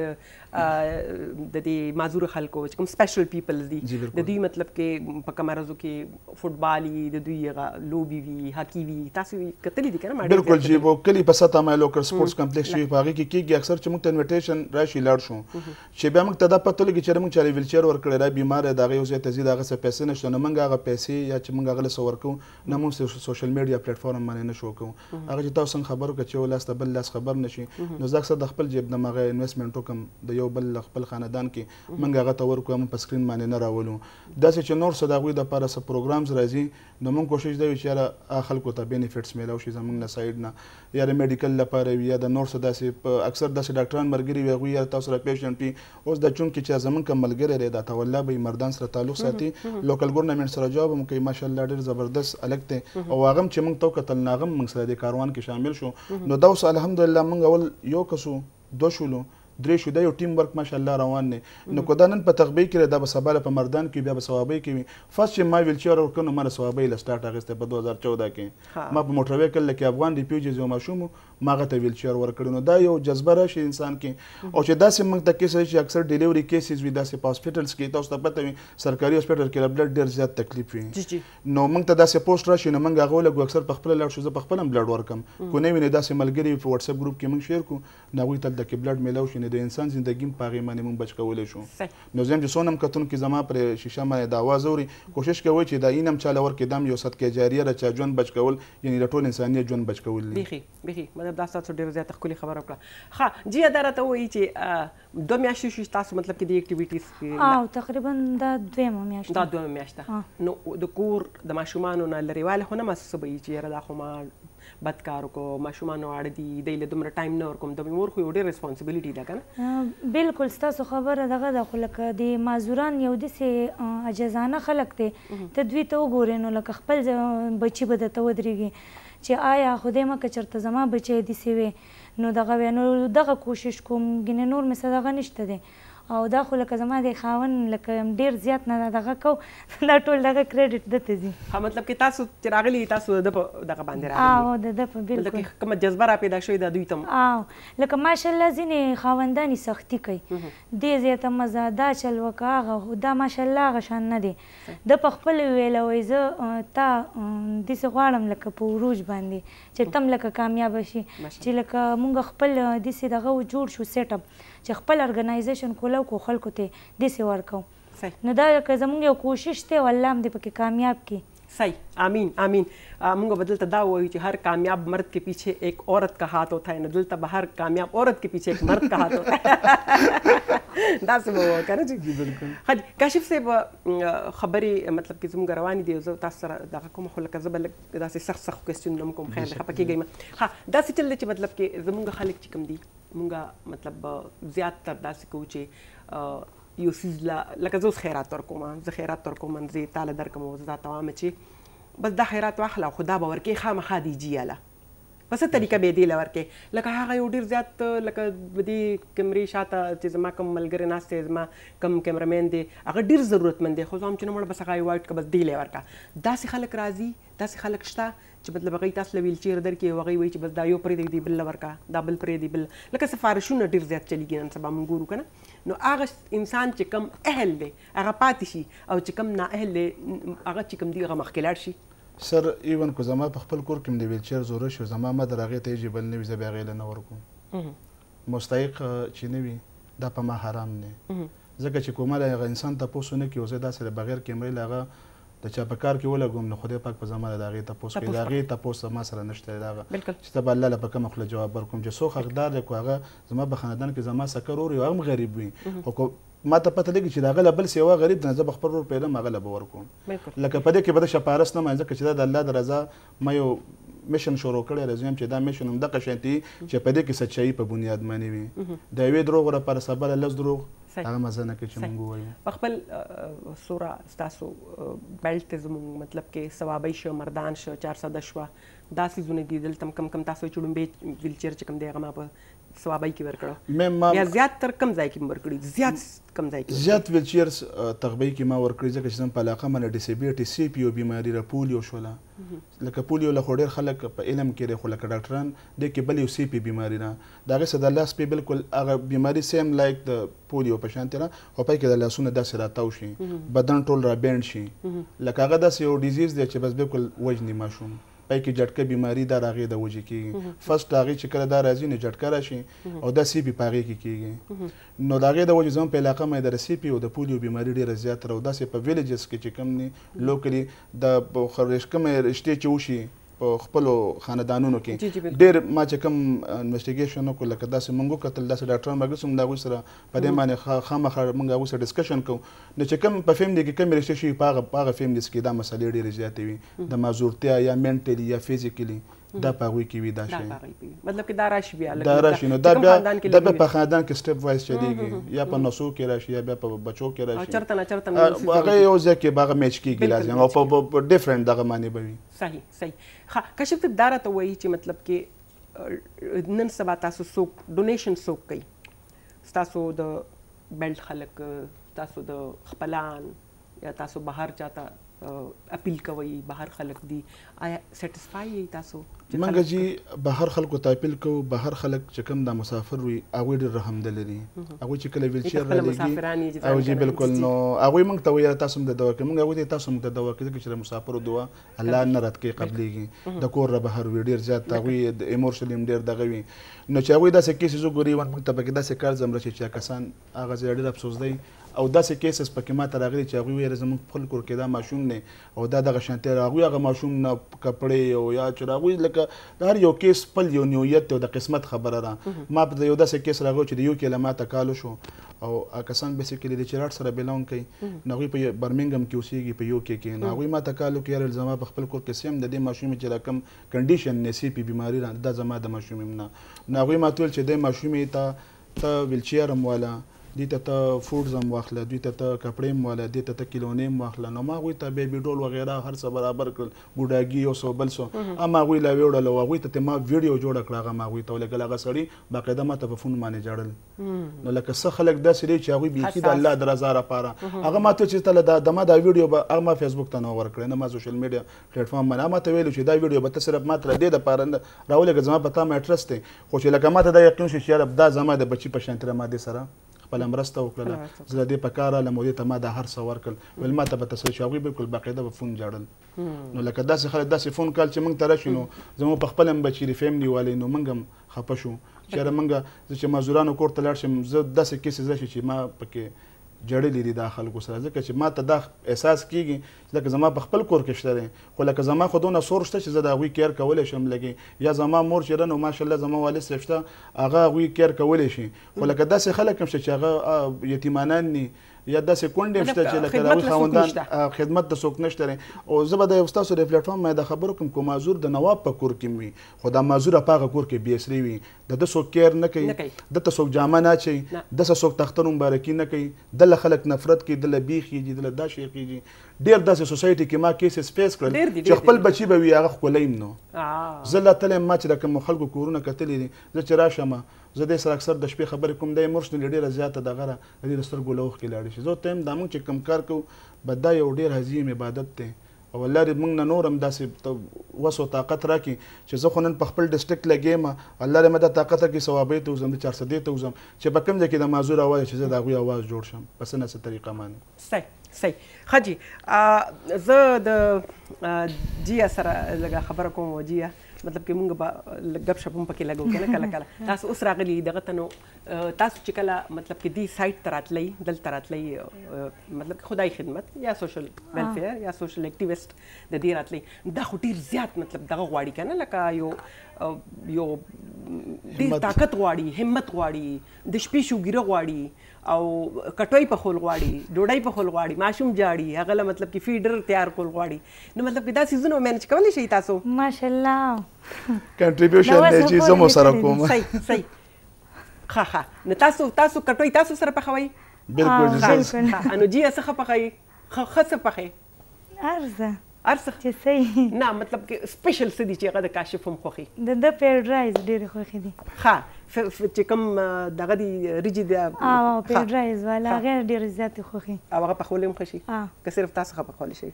د د دې معذور خلکو چې کوم سپیشل پیپلز دي د دوی مطلب کې په کومه ورځو کې فوټبال وي د دوی هغه لوبې وي هاکي وي تاسو کتلي دي که نه بالکل چې و کلي په سطحه باندې لوکل سپورټس کمپلیکس وي په هغې کې کېږي اکثر چې موږ ته انویټیشن راشي لاړ شو چې بیا موږ ته دا پته لګي چې موږ چا ویلچیر ورکړی دا بیمار دی د هغه یو ځای ته ځي د هغه څه پیسې نشته نو موږ هغه پیسې یا چې موږ هغه له څه ورکوو نه موږ سوشل میډیا پلیټفارم باندې نه شو کوو هغه چې تاسو څنګه خبر وکړه چې یو لاس ته بل لاس خبر نشي نو زه اکثر د خپل جیب نه مغه انویسټمنټ وکم د یو بل خپل خاندان کې منګ هغه ته ورکو هم په سکرین باندې نه راولو داسې چې نور څه د هغوی دپاره څه پروګرامز راځي نو موږ کوشش دی چې یاره خلکو ته بینیفټس میلاو شي زموږ له سایډ نه یا د میډیکل لپاره وي یا د نور څه داسې اکثر داسې ډاکټران ملګري وي هغوی یاره تاسو سره پیشنټ وي اوس د چونکې چې زموږ کوم ملګری دی دا تولله به مردان سره تعلق ساتي لوکل ګورنمنټ سره جواب هم کوي ماشاءالله ډېر زبردست هلک دی او هغه هم چې موږ ته وکتل نو هغه هم موږ سره د کاروان کې شامل شو نو دا اوس الحمدلله موږ اول یو کسو دو شولو درې شو دا یو ټیم ورک ماشاءالله روان دی نو که دا نن په تغبۍ کې دا به سبا په مردان کې بیا به ثوابۍ کې وي فرست چې ما ویلچیر ورکړ نو ما د ثوابۍ له سټارټ اخیستی په دوه هزار چوده کې ما په موټر ویکل کې افغان ریفیوجز یو ماشوم ما هغه ته ویلچیر ورکړی نو دا یو جذبه راشي انسان کې او چې داسې موږ ته کیس چې اکثر ډیلیوري کیسز وي داسې په هاسپټلز کې تاسو ته پته وي سرکاري هاسپټل کې بلډ ډېر زیات تکلیف وي نو موږ ته داسې پوسټ راشي نو موږ هغه ولګو اکثر په خپله لاړ شو زه په خپله هم بلډ ورکم کو نه وینې داسې ملګري په وټساپ ګروپ کې موږ شیر کړو نو هغوی ته دلته بلډ میلاو شي نو د انسان زندګي په هغې باندې موږ بچ کولی شو نو زه هم چې څونه هم کتونکي زما پرې شیشه باندې د اواز اوري کوشش کوئ چې دا این هم چاله ورکړي دا هم یو صدقې جاریه ده چې ژوند بچ کول یعنې د ټول انسانیت ژوند بچ کول دي بیخي بیخي مطلب دا ستاسو ډېره زیاته ښکلې خبره وکړه ښه جیا دا راته ووایي چې دوه میاشتې شوي ستاسو مطلب کې دې اکټیویټیز او تقریبا دا دویمه میاشت دا دویمه میاشت ده نو د کور د ماشومانو نه لرېوالی خو نه محسوسه به وي چې یاره دا خو ما بد کار وکړو ماشومان واړه دي دی له دومره ټایم نه ورکوم د مور خو یو ډېر ریسپانسبلیټي ده که نه بالکل ستاسو خبره دغه ده خو لکه د معذوران یو داسې عجزانه خلک دی ته دوی ته وګورې نو لکه خپل بچي به درته ودرېږي چې آیا خدای مه که چېرته زما بچی داسې وی نو دغه وی نو دغه کوشش کوم ګینې نور مې څه دغه نشته دی او دا خو لکه زما د خاوند لکه ډېر زیات نه دغه کو دا ټول دغه کریډټ دته ځي ها مطلب کې تاسو چې راغلي تاسو د دغه باندې راغلي او د ده په بالکل کومه جذبه را پیدا شوې ده دوی ته او لکه ماشاءالله ځینې خاوندان یې سختي کوي دې ځای ته مزه دا چل وکړه هغه دا ماشاءالله هغه شان نه دی ده په خپل ویله وایي زه تا داسې غواړم لکه په عروج باندې چې تم لکه کامیابه شي چې لکه مونږ خپل داسې دغه جوړ شو سیټ اپ چې خپل ارګنایزیشن کولو کو خلکو ته داسې ورکو نو دا که زموږ یو کوشش دی او الله هم دې پکې کامیاب کړي صحیح آمین آمین مونږ به دلته دا وایو چې هر کامیاب مرد के पीछे एक औरत का हाथ होता है نو دلته به هر کامیاب عورت के पीछे एक مرد का हाथ होता है داسې به ووایو که نه جی بالکل ښه کاشف صاحب خبرې مطلب کې زموږ روانې دي زه تاسو سره دغه کوم خو لکه زه به لږ داسې سخت سخت کوېسچنونه هم کوم خیر دی خفه کېږئ مه ښه داسې چل دی چې مطلب کې زموږ خلک چې کوم دي مونږ مطلب زیاتتر داسې کوو چې یو څیز لکه زه اوس خیرات ورکوم زه خیرات ورکوم زه یې تاله درکوم زه تا ته وایم چې بس دا خیرات واخله خو دا به ورکې خامخا دی جیاله په څه طریقه به یې دې له ورکې لکه هغه یو ډېر زیات لکه دې کیمرې شاته چې زما کوم ملګری ناست دی زما کوم کیمرامین دی هغه ډېر ضرورتمند دی خو زه هم چې نه مړه بس هغه ایوایډ که بس دې له یې ورکړه داسې خلک راځي داسې خلک شته چې مطلب هغوی تاسو له ویلچیر درکړي او هغوی وایي چې بس دا یو پرېږدي بل له ورکړه دا بل پرېږدي بل لکه سفارشونه ډېر زیات چلیږي نن سبا موږ ګورو که نه نو هغه انسان چې کم اهل دی هغه پاتې شي او چې کم نااهل دی هغه چې کم دی هغه مخکې لاړ شي سر ایون کو زما په خپل کور کې هم د ویلچیر ضرورت شو زما مدر هغې ته یې بل نه وي زه بیا هغې له نه ورکوم مستحق چې نه وي دا په ما حرام دی ځکه چې کومه هغه انسان تپوس ونه کړي او زه داسې بغیر کیمرې له هغه د چا په کار کې ولګوم نو خدای پاک په زما د هغې تپوس کوي د هغې تپوس ما سره نشته دی هغه چې ته به الله له په کومه خوله جواب ورکوم چې څوک حقدار دی کو هغه زما په خاندان کې زما سکر ور وي هغه هم غریب وي خو ما ته پته لګي چې د هغه له بل سیوا غریب دی زه به خپل ورور پیدا هغه له به ورکوم لکه په دې کې به د شپارس نه ځکه چې دا د الله د رضا ما یو میشن شروع کړی راځم چې دا میشن همدغه شانتي چې په دې کې سچایي په بنیاد باندې وي د یوې دروغ لپاره سبا لس دروغ هغه مزه نه کوي چې موږ ووایو په خپل سوره ستاسو بیلټ ته زموږ مطلب کې ثوابی شو مردان شو چار سده شوه دا څیزونه دي دلته هم کم کم تاسو چې ډومبې ویلچیر چې کوم دی هغه ما په ثوابی کې ورکړو یا زیات تر کم ځای کې ورکړي زیات کم ځای کې زیات ویلچیر تغبی کې ما ورکړي ځکه چې زم په علاقه باندې ډیسیبیلیټي سی پی او بیماری را پولیو شوله لکه پولیو له خو ډېر خلک په علم کې دی خو لکه ډاکټران دې کې بل یو سی پی بیماري نه د هغې څه د لاس پې بالکل هغه بیماري سیم لایک د پولیو په شانتې نه خو پای کې د لاسونه داسې راتاو شي بدن ټول را بینډ شي لکه هغه داسې یو ډیزیز دی چې بس بالکل وجني ماشوم پای کې جټکه بیماری دا راغې د وجې کېږي فرسټ هغې چې کله دا راځي نو جټکه راشي او دا سی پي په هغې کې کېږي نو د هغې د وجې زموږ په علاقه باندې د سی پي او د پولیو بیماري ډېره زیاته او داسې په ویلیجز کې چې کوم دي لوکلي د کومې رشتې چې وشي په خپلو خاندانونو کې ډېر ما چې کوم انویسټیګیشن وکړو لکه داسې موږ وکتل داسې ډاکټران به ګرځو موږ د هغوی سره په دې باندې خامخا موږ هغوی سره ډسکشن کوو نو چې کوم په فیملي کې کومې رشتې شوي په هغه په هغه فیملیز کې دا مسلې ډېرې زیاتې وي د معذورتیا یا مینټلي یا فزیکلي دا په هغوی کې وي دا شی مطلب کې دا راشي بیا دا راشي نو دا بیا دا بیا په خاندان کې سټپ وایز چلیږي یا په نسو کې راشي یا بیا په بچو کې راشي چرته نه چرته نه هغه یو ځای کې به هغه میچ کېږي لازم او په ډفرنټ دغه معنی به وي صحیح صحیح ښه کشف صاحب دا راته وایي چې مطلب کې نن سبا تاسو څوک ډونیشن څوک کوي ستاسو د بیلټ خلک تاسو د خپلان یا تاسو بهر چاته اپیل کوي بهر خلک دي آیا سټسفای یې تاسو منګه جی بهر خلکو ته اپیل کوو بهر خلک چې کوم دا مسافر وي هغوی ډېر رحم دل لري هغوی چې کله ویلچیر رالیږي او جی بالکل نو هغوی موږ ته وایي تاسو هم د دوا کوئ موږ هغوی ته تاسو هم د دوا کوئ ځکه چې د مسافرو دعا الله نه رد کوي قبلیږي د کور را بهر وي ډېر زیات هغوی د ایموشنل هم ډېر دغه وي نو چې هغوی داسې کیسز وګوري موږ ته پکې داسې کار ځم راشي چې کسان هغه ځای ډېر افسوس دی او داسې کیسز پکې ما ته راغلي چې هغوی ویل زموږ خپل کور کې دا ماشوم دی او دا دغه شانتې هغوی هغه ماشوم نه کپړې او یا چې هغوی لکه هر یو کیس خپل یو نیویت دی او د قسمت خبره ده ما په یو داسې کیس راغلی چې د یو کې له ما ته کالو شو او کسان بیسیکلي د چراټ سره بیلونګ کوي نو هغوی په برمنګم کې اوسېږي په یو کې کې نو هغوی ما ته کالو کې یاره زما په خپل کور کې سیم د دې ماشوم چې دا کوم کنډیشن نسی پي بیماري را دا زما د ماشوم نه نو هغوی ما ته ویل چې دی ماشوم ته ته ویلچیر هم واله دوی ته ته فوډز هم واخله دوی ته ته کپړې هم واله دوی ته ته کیلونې هم واخله نو ما هغوی ته بیبي ډول وغیره هر څه برابر کړل بوډاګي یو څه بل څه اما هغوی لا ویوړل او هغوی ته ما ویډیو جوړه کړه هغه ما هغوی ته ولګل هغه سړي باقاعده ما ته په فون باندې ژړل نو لکه څه خلک داسې دي چې هغوی بیخي د الله د رضا لپاره هغه ما ته چې تله د ما دا ویډیو به هغه ما فیسبوک ته نه ورکړی نه ما سوشل میډیا پلیټفارم باندې ما ته ویلو چې دا ویډیو به ته صرف ما ته دې دپاره راولېږه زما په تا مې اډرس دی خو چې لکه ما ته دا یقین شي چې یاره دا زما د بچي په شانتې ما دې سره خپله مرسته وکړله زه د دې په کار راغلم او دې ته ما دا هر څه ورکړل ویل ما ته به تسلی شو هغوی بالکل باقاعده به فون جاړل نو لکه داسې خلک داسې فون کال چې موږ ته راشي نو زموږ په خپله هم به چیرې فیملي والي نو موږ هم خفه شو چې یاره موږ زه چې مزدورانو کور ته لاړ شم زه داسې کیسې راشي چې ما پکې جړلې دي دا خلکو سره ځکه چې ما ته دا احساس کېږي چې لکه زما په خپل کور کې شته دی خو لکه زما خو دونه سور شته چې زه د هغوی کیر کولی شم لګې یا زما مور چې ده نو ماشاءالله زما والد صاحب شته هغه هغوی کیر کولی شي خو لکه داسې خلک هم شته چې هغه یتیمانان دي یا داسې کونډې هم شته چې لکه د هغوی خاوندان خدمت ته څوک نشته دی او زه به د یو ستاسو د پلیټفارم باندې دا خبره کوم کو معذور د نواب په کور کې وي خو دا معذوره په هغه کور کې بې اسرې وي د ده څوک کیر نه کوي دته څوک جامه نه اچوي دسه څوک تختر مبارکي نه کوي د له خلک نفرت کوي د له بیخ کېږي د له دا شی کېږي ډېر داسې سوسایټي کې ما کیسز فیس کړل چې خپل بچي به وي هغه ښکلی یم نو زه لا تلی ما چې د کومو خلکو کورونه کتلي دي زه چې راشم زه دې سره اکثر د شپې خبرې کوم دی ایموشنلي ډېره زیاته دغه را د دې د سترګو له اوښکې لاړې شي زه ورته یم دا موږ چې کوم کار کوو به دا یو ډېر عظیم عبادت دی او الله دې موږ نه نور هم داسې وس او طاقت راکړي چې زه خو نن په خپل ډسټرکټ لګیم الله دې مې دا طاقت راکړي ثوابۍ ته وځم د چار سدې ته وځم چې په کوم ځای کې د معذور اواز چې زه د هغوی اواز جوړ شم په څه نه څه طریقه باندې صحیح صحیح ښه جي زه د جیا سره لږه خبره کوم جیا مطلب کې مونږ به ګپ شپ هم پکې لګو کنه کله کله تاسو اوس راغلي دغه ته نو تاسو چې کله مطلب کې دی سایت ته راتلی دلته راتلی مطلب خدای خدمت یا سوشل ویلفیر یا سوشل اکټیویسټ د دې راتلی دا خو ډېر زیات مطلب دغه غواړي کنه لکه یو یو ډېر طاقت غواړي همت غواړي د شپې شوګیره غواړي او کټوي په خول غواړي ډوډۍ په خول غواړي ماشوم جاړي هغه له مطلب کې فیډر تیار کول غواړي نو مطلب کې دا سیزونه مینج کولی شئ تاسو ماشاءالله کنټریبیوشن دی چې زه مو سره کوم صحیح صحیح ښه ښه نو تاسو تاسو کټوي تاسو سره پخوئ بالکل انو جی څه پخوئ ښه څه پخوئ ارزه ارزه چې صحیح نه مطلب کې سپیشل څه دي چې هغه د کاشف هم خوښي د د پیډ رایز ډېرې خوښې دي ښه چې کوم دغه دي ریجې دي او پیډ رایز والا هغه ډېرې زیاتې خوښې او هغه پخولی هم ښه شي که صرف تاسو ښه پخولی شئ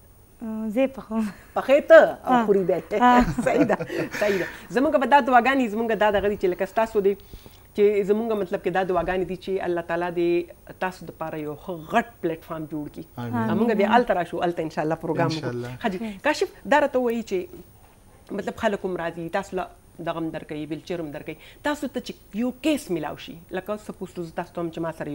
زه پخوم پخې ته او خوري بیا صحیح ده صحیح ده زموږ به دا دعاګانې زموږ دا دغه دي چې لکه ستاسو دی چې زموږ مطلب کې دا دعاګانې دي چې الله تعالی دې تاسو دپاره یو ښه غټ پلیټ فارم جوړ کړي موږ بیا هلته راشو هلته انشاءالله پروګرام وکړو ښه جي کاشف دا راته ووایي چې مطلب خلک هم راځي تاسو له دغه هم درکوي ویلچیر هم درکوي تاسو ته چې یو کیس میلاو شي لکه سپوز ټو تاسو ته هم چې ما سره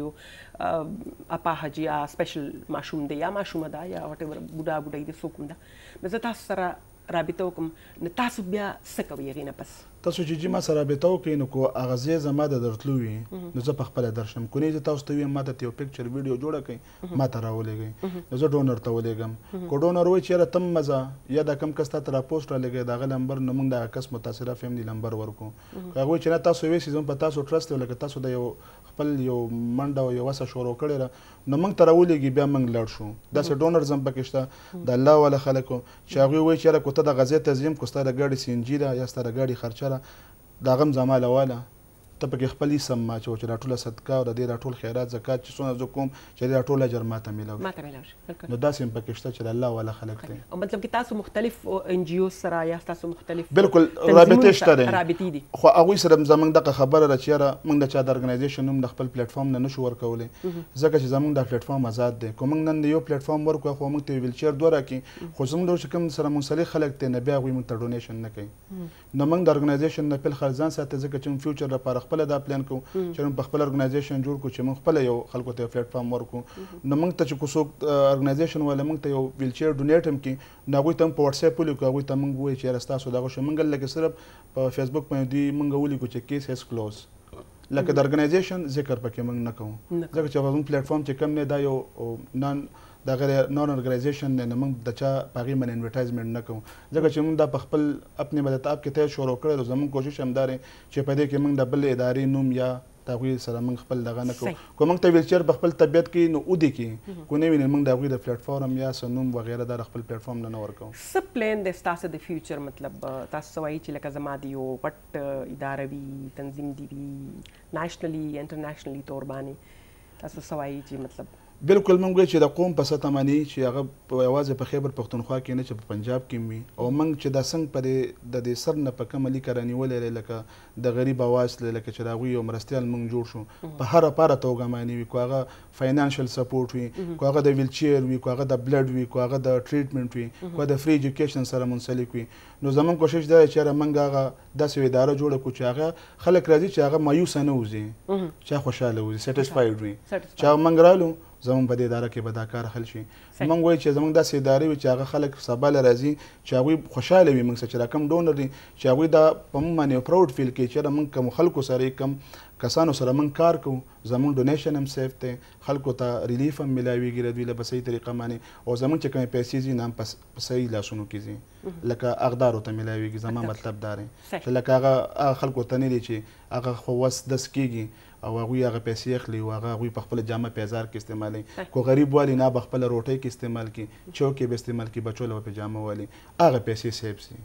یو اپاهج یا سپیشل ماشوم دی یا ماشومه ده یا وټ ایور بوډا بوډۍ دی څوک هم ده نو زه تاسو سره رابطه وکړم نو تاسو بیا څه کوئ هغې نه پس تاسو چې جي ما سره رابطه وکړئ نو کو هغه ځای زما د درتلو وي نو زه پخپله درشم کونې زه تاسو ته ویم ما ته یو پکچر ویډیو جوړه کړئ ما ته راولېږئ نو زه ډونر ته ولېږم کو ډونر وایي چې یاره تم مزه یا دا کم کس تا ته راپوسټ رالېږئ د هغه نمبر نو موږ د هغه کس متاثره فیملي نمبر ورکړو که هغه وایي چې نه تاسو ویسي زموږ په تاسو ټرسټ دی لکه تاسو د یو خپل یو منډه او یو وسه شروع کړې ده نو موږ ته راولېږي بیا موږ لړ شو داسې ډونرز هم پکې شته د الله والا خلکو چې هغوی وایي چې یاره کو ته د غزې ته ځیم کو ستا د ګاډي سی ان جي ده یا ستا د ګاډي خرچه ده د هغه هم زما له واله ته پکې خپل اسم ما چې چې دا ټوله صدقه او د دې دا ټول خیرات زکات چې څونه زه کوم چې دا ټول اجر ماته میلاو ماته میلاو شي نو داسې هم پکې شته چې د الله والا خلک دي او مطلب کې تاسو مختلف ان جی او سره یا تاسو مختلف بالکل رابطې شته دي رابطې دي خو هغوی سره زموږ دغه خبره ده چې یاره موږ د چا د ارګنایزیشن نوم د خپل پلیټفارم نه نشو ورکولی ځکه چې زموږ دا پلیټفارم آزاد دی که موږ نن د یو پلیټفارم ورکړو خو موږ ته ویلچیر دوه راکړي خو زموږ ډول چې کوم سره منسلک خلک دی نه بیا هغوی موږ ته ډونیشن نه کوي نو موږ د ارګنایزیشن نه پیل خرڅ ځان ساتي ځکه چې موږ فیوچر لپاره خپله دا پلان کوو چې موږ په خپل ارګنایزیشن جوړ کړو چې موږ خپله یو خلکو ته یو پلیټفارم ورکړو نو موږ ته چې کو څوک ارګنایزیشن والا موږ ته یو ویلچیر ډونیټ هم کړي نو هغوی ته هم په وټساپ ولیکو هغوی ته موږ ووایو چې یاره ستاسو دغه شو موږ لکه صرف په فیسبوک باندې دوی موږ ولیکو چې کیس هیز کلوز لکه د ارګنایزیشن ذکر پکې موږ نه کوو ځکه چې زموږ پلیټفارم چې کوم دی دا یو نان دغه نان ارګنایزیشن دی نو موږ د چا په هغې باندې انورټایزمنټ نه کوو ځکه چې موږ دا په خپل اپنې بدتاب کې ته شروع کړی دی زموږ کوشش هم دا دی چې په دې کې موږ د بل ادارې نوم یا د هغوی سره موږ خپل دغه نه کوو که موږ ته ویلچیر په خپل طبیعت کې نو ودې کې کو نه وینې موږ د هغوی د پلیټفارم یا څه نوم وغیره دا د خپل پلیټفارم نه نه ورکوو څه پلان دی ستاسو د فیوچر مطلب تاسو څه وایي چې لکه زما د یو پټ اداره وي تنظیم دي وي نیشنلي انټرنیشنلي طور باندې تاسو څه وایي چې مطلب بالکل موږ وایو چې د قوم په سطح باندې چې هغه یوازې په خیبر پښتونخوا کې نه چې په پنجاب کې وي او موږ چې دا څنګه په دې د دې سر نه په کومه لیکه رانیولی دی لکه د غریب اواز دی لکه چې د هغوی یو مرستیال موږ جوړ شو په هره پاره توګه باندې وي کو هغه فاینانشل سپورټ وي کو هغه د ویلچیر وي کو هغه د بلډ وي کو هغه د ټریټمنټ وي کو د فری ایجوکیشن سره منسلک وي نو زموږ کوشش دا دی چې یاره موږ هغه داسې اداره جوړه کړو چې هغه خلک راځي چې هغه مایوسه نه وځي چې خوشحاله وځي سیټسفاید وي چې موږ رالو زموږ په دې اداره کې به دا کار حل شي موږ وایو چې زموږ داسې ادارې وي چې هغه خلک سبا له راځي چې هغوی خوشحاله وي موږ سره چې را کوم ډونر دي چې هغوی دا په موږ باندې یو پراوډ فیل کوي چې موږ کوم خلکو سره کم کسانو سره موږ کار کوو زموږ ډونیشن هم سیف دی خلکو ته ریلیف هم میلاویږي د دوی له په صحیح طریقه باندې او زموږ چې کومې پیسې ځي نه هم په صحیح لاسونو کې ځي لکه اقدارو ته میلاویږي زما مطلب دا دی چې لکه هغه خلکو ته نه دی چې هغه خو وس دس کېږي او هغوی هغه پیسې اخلي او هغه هغوی په خپله جامه پیزار کې استعمالوي کو غریب والي نه به خپله روټۍ کې استعمال کړي چوک یې به استعمال کړي بچو له به پیجامه والي هغه پیسې سیب سي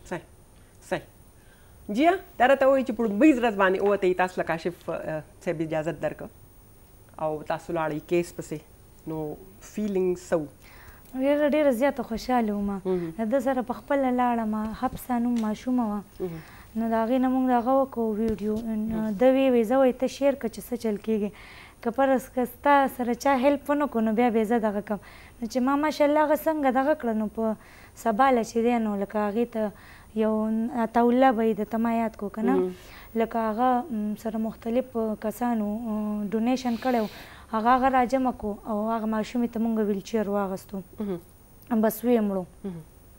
صحیح صحیح جیا دا راته وایي چې په لومړۍ ورځ باندې ووتئ تاسو له کاشف صاحب اجازت درکړه او تاسو لاړئ کیس پسې نو فیلینګ څه ډېره ډېره زیاته خوشحاله وم د ده سره په خپله لاړم حفصه نوم ماشومه وه نو د هغې نه موږ دغه وکړو ویډیو ده ویې وی زه وایي ته شیر کړه چې څه چل کېږي که فرض که ستا سره چا هیلپ ونه کړو نو بیا به یې زه دغه کړم نو چې ما ماشاءالله هغه څنګه دغه کړه نو په سباله چې دی نو لکه هغې ته یو عطاالله به یې درته ما یاد کړو که نه لکه هغه سره مختلف کسانو ډونیشن کړی هغه هغه راجمع کړو او هغه ماشومې ته مونږ ویلچیر واغستو بس ویې مړو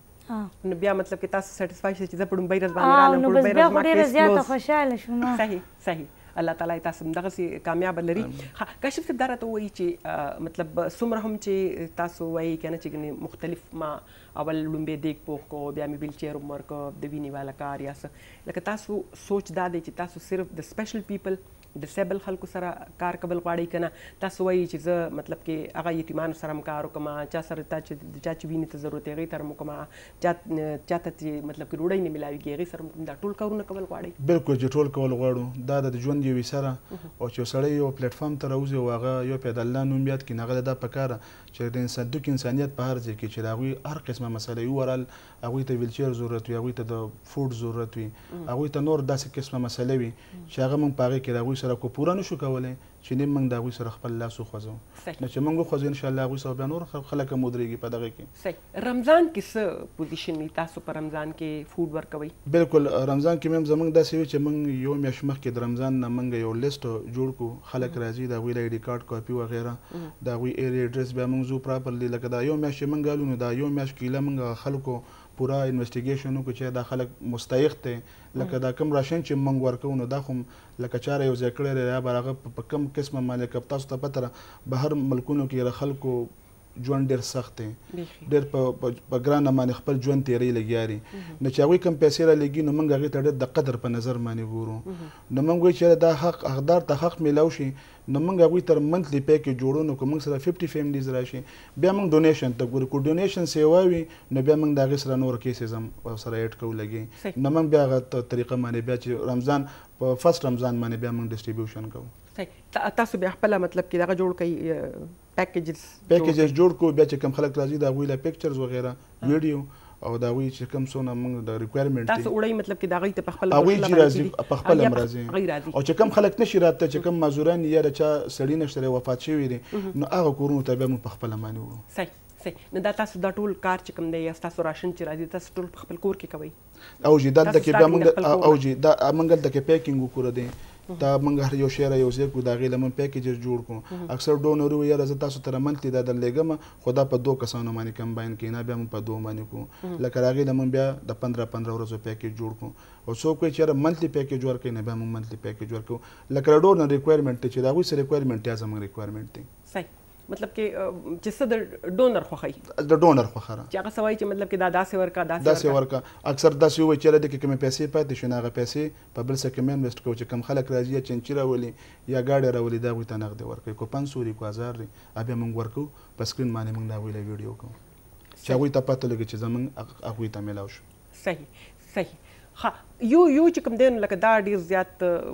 نو بیا مطلب کې تاسو سیټسفای شئ چې زه په ډومبۍ ورځ باندې رالم نو بس بیا خو ډېره زیاته خوشحاله شوم صحیح صحیح الله تعالی تاسو همدغسې کامیابه لري کاشف صاحب دا راته ووایي چې مطلب څومره هم چې تاسو وایي که نه چې ګنې مختلف ما اول لومبې دیګ پوخ کړو بیا مې ویلچیر هم ورکړو د وینې والا کار یا څه لکه تاسو سوچ دا دی چې تاسو صرف د سپیشل پیپل ډسیبل خلکو سره کار کول غواړئ که نه تاسو وایي چې زه مطلب کې هغه یتیمانو سره هم کار وکړم چا سره تا چې چا چې وینې ته ضرورت دی هغې ته هم وکړم چا چا ته چې مطلب کې ډوډۍ نه میلاویږي هغې سره هم دا ټول کارونه کول غواړئ بلکل چې ټول کول غواړو دا د ژوند یوې سره او چې سړی یو پلیټفارم ته راوځي او هغه یو پې د الله نوم یاد کړي نو هغه دا پکاره چې د انسان دوک انسانیت په هر ځای کې چې د هغوی هر قسمه مسله وي اوورال هغوی ته ویلچیر ضرورت وي هغوی ته د فوډ ضرورت وي هغوی ته نور داسې قسمه مسله وي چې هغه موږ په هغې کې د هغوی سره کو پوره نشو کولی چې نیم موږ د هغوی سره خپل لاس وخوځو نو چې موږ وخوځو انشاءالله هغوی سره بیا نور خلک هم ودرېږي په دغه کې صحیح رمضان کې څه پوزیشن وي تاسو په رمضان کې فوډ ورکوئ بلکل رمضان کې هم زموږ داسې وي چې موږ یو میاشت مخکې د رمضان نه موږ یو لیست جوړ کړو خلک راځي د هغوی له آی ډي کارډ کاپي وغیره د هغوی ایریا ایډرس بیا موږ ځو پراپرلی لکه دا یو میاشت چې موږ الو نو دا یو میاشت کې ایله موږ خلکو پوره انویسټیګیشن وکړو چې دا خلک مستحق دی لکه دا کم راشن چې موږ ورکوو نو دا خو لکه چاره یو ځای کړی دی یا به هغه په کم قسمه باندې لکه تاسو ته پته ده بهر ملکونو کې خلکو ژوند ډېر سخت دی ډېر په ګرانه باندې خپل ژوند تېری لګیا دي نو چې هغوی کم پیسې رالېږي نو موږ هغې ته ډېر د قدر په نظر باندې ګورو نو موږ وایو چې دا حق حقدار ته حق میلاو شي نو موږ هغوی تر منتلی پیکیج جوړو نو که موږ سره ففټي فیملیز راشي بیا موږ ډونیشن ته ګورو که ډونیشن سیوا وي نو بیا موږ د هغې سره نور کیسز هم سره ایډ کوو لګي نو موږ بیا هغه طریقه باندې بیا چې رمضان په فرست رمضان باندې بیا موږ ډسټریبیوشن کوو تاسو بیا خپله مطلب کې دغه جوړ کوئ پیکیجز پیکیجز جوړ کړو بیا چې کوم خلک راځي د هغوی له پکچرز وغیره ویډیو او د هغوی چې کوم څونه موږ د ریکوایرمنټ تاسو وړئ مطلب کې د هغوی ته په خپله هغوی چې راځي په خپله هم راځي او چې کوم خلک نشي راته چې کوم معذوران یا د چا سړي نشته دی وفات شوي دي نو هغه کورونو ته بیا موږ په خپله باندې وړو صحیح صحیح نو دا تاسو دا ټول کار چې کوم دی یا ستاسو راشن چې راځي تاسو ټول په خپل کور کې کوئ او جی دلته کې بیا موږ او جی دا موږ دلته کې پیکینګ وکړو دی دا موږ هر یو شی را یو ځای کړو د هغې له موږ پیکیجز جوړ کړو اکثر ډونر وایي یاره زه تاسو ته منتلي دا درلېږم خو دا په دوه کسانو باندې کمباین کړي نه بیا موږ په دوه باندې کړو لکه د هغې له موږ بیا د پندره پندره ورځو پیکیج جوړ کړو او څوک وایي چې یاره منتلي پیکیج ورکوي نه بیا موږ منتلي پیکیج ورکوو لکه د ډونر ریکوایرمنټ دی چې د هغوی څه ریکوایرمنټ یا زموږ ریکوایرمنټ دی صحیح مطلب کې چې څه د ډونر خوښوي د ډونر خوښه چې هغه څه وایي چې مطلب کې دا داسې ورکړه داسې ورکړه اکثر داسې وایي چې یاره دې کې کومې پیسې پاتې شي نو هغه پیسې په بل څه کې مې انویسټ کوو چې کوم خلک راځي یا چنچي راولي یا ګاډۍ راولي دا هغوی ته نغدې ورکوي کو پنځ سو دي کو هزار دي بیا موږ ورکوو په سکرین باندې موږ د هغوی له ویډیو کوو چې هغوی ته پته لګي چې زموږ هغوی ته میلاو شو صحیح صحیح ها یو یو چې کوم دی نو لکه دا ډېر زیات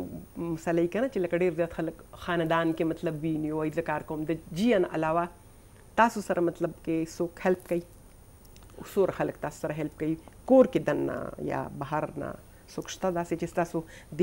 مسله یې که نه چې لکه ډېر زیات خلک خاندان کې مطلب ویني وایي زه کار کوم د جی ان علاوه تاسو سره مطلب کې څوک هیلپ کوي څومره خلک تاسو سره هیلپ کوي کور کې دننه یا بهر نه څوک شته داسې چې ستاسو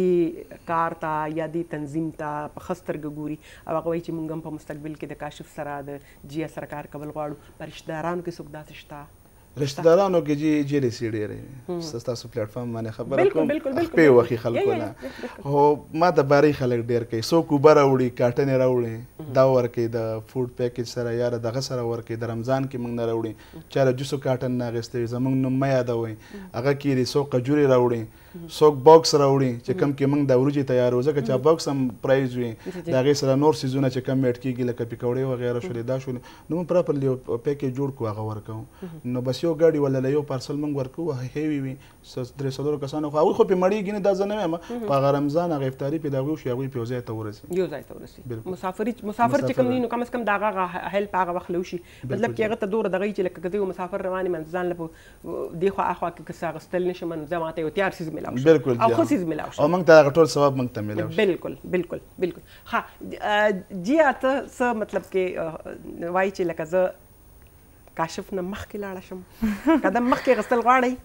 دې کار ته یا دې تنظیم ته په ښه سترګه ګوري او هغه وایي چې موږ هم په مستقبل کې د کاشف سره د جیا سره کار کول غواړو په رشتهدارانو کې څوک داسې شته رشتهدارانو کې جی جیلسي ډېرې ستاسو پلیټفارم باندې خبره کوم خپې وخي خلکو نه خو ما د باري خلک ډېر کوي څوک اوبه راوړي کاټنې راوړي دا ورکوي د فوډ پیکیج سره یا دغه سره ورکوي د رمضان کې موږ نه راوړي چا د جوسو کاټن نه اخیستی وي زموږ نوم مه یادوئ هغه کې دي څوک کجورې راوړي څوک باکس راوړي چې کوم کې موږ د وریجې تیارو ځکه چې باکس هم پرایز وي د هغې سره نور سیزونه چې کم میټ کېږي لکه پکوړې وغیره شولې دا شولې نو موږ پراپرلی پیکیج جوړ کړو هغه ورکوو نو بس یو ګاډي ولا له یو پارسل موږ ورکوو هیوي وي درې څلورو کسانو خو هغوی خو پرې مړېږي نه دا زه نه وایم په هغه رمضان هغه افطاري پرې د هغوی وشي هغوی پرې یو ځای ته ورسي یو ځای ته ورسي مسافري مسافر چې کوم دی نو کم از کم د هغه هیلپ هغه وخت له وشي مطلب کې هغه ته دوره دغه چې لکه که زه یو مسافر روان یم ځان له دې خوا اخوا کې که څه اخیستل نه شم نو زه ماته یو تیار څیز میلاو شي بالکل او ښه څیز میلاو شي او موږ ته هغه ټول ثواب موږ ته میلاو شي بالکل بالکل بالکل ها جیا ته څه مطلب کې وایي چې لکه زه کاشف نه مخکې لاړه شم قدم مخکې اخیستل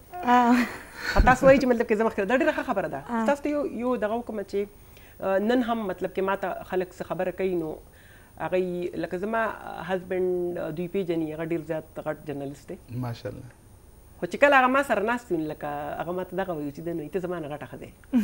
غواړئ تاسو وایئ چې مطلب کې زه مخکې دا ډېره ښه خبره ده تاسو ته یو یو دغه وکړم چې نن هم مطلب کې ماته خلک څه خبره کوي نو هغه لکه زما هسبنډ دوی پیژني هغه ډېر زیات غټ جرنالست دی ماشاءالله خو چې کله هغه ما سره ناست وي لکه هغه ماته دغه وایي چې دی نو ته زما نه غټه ښه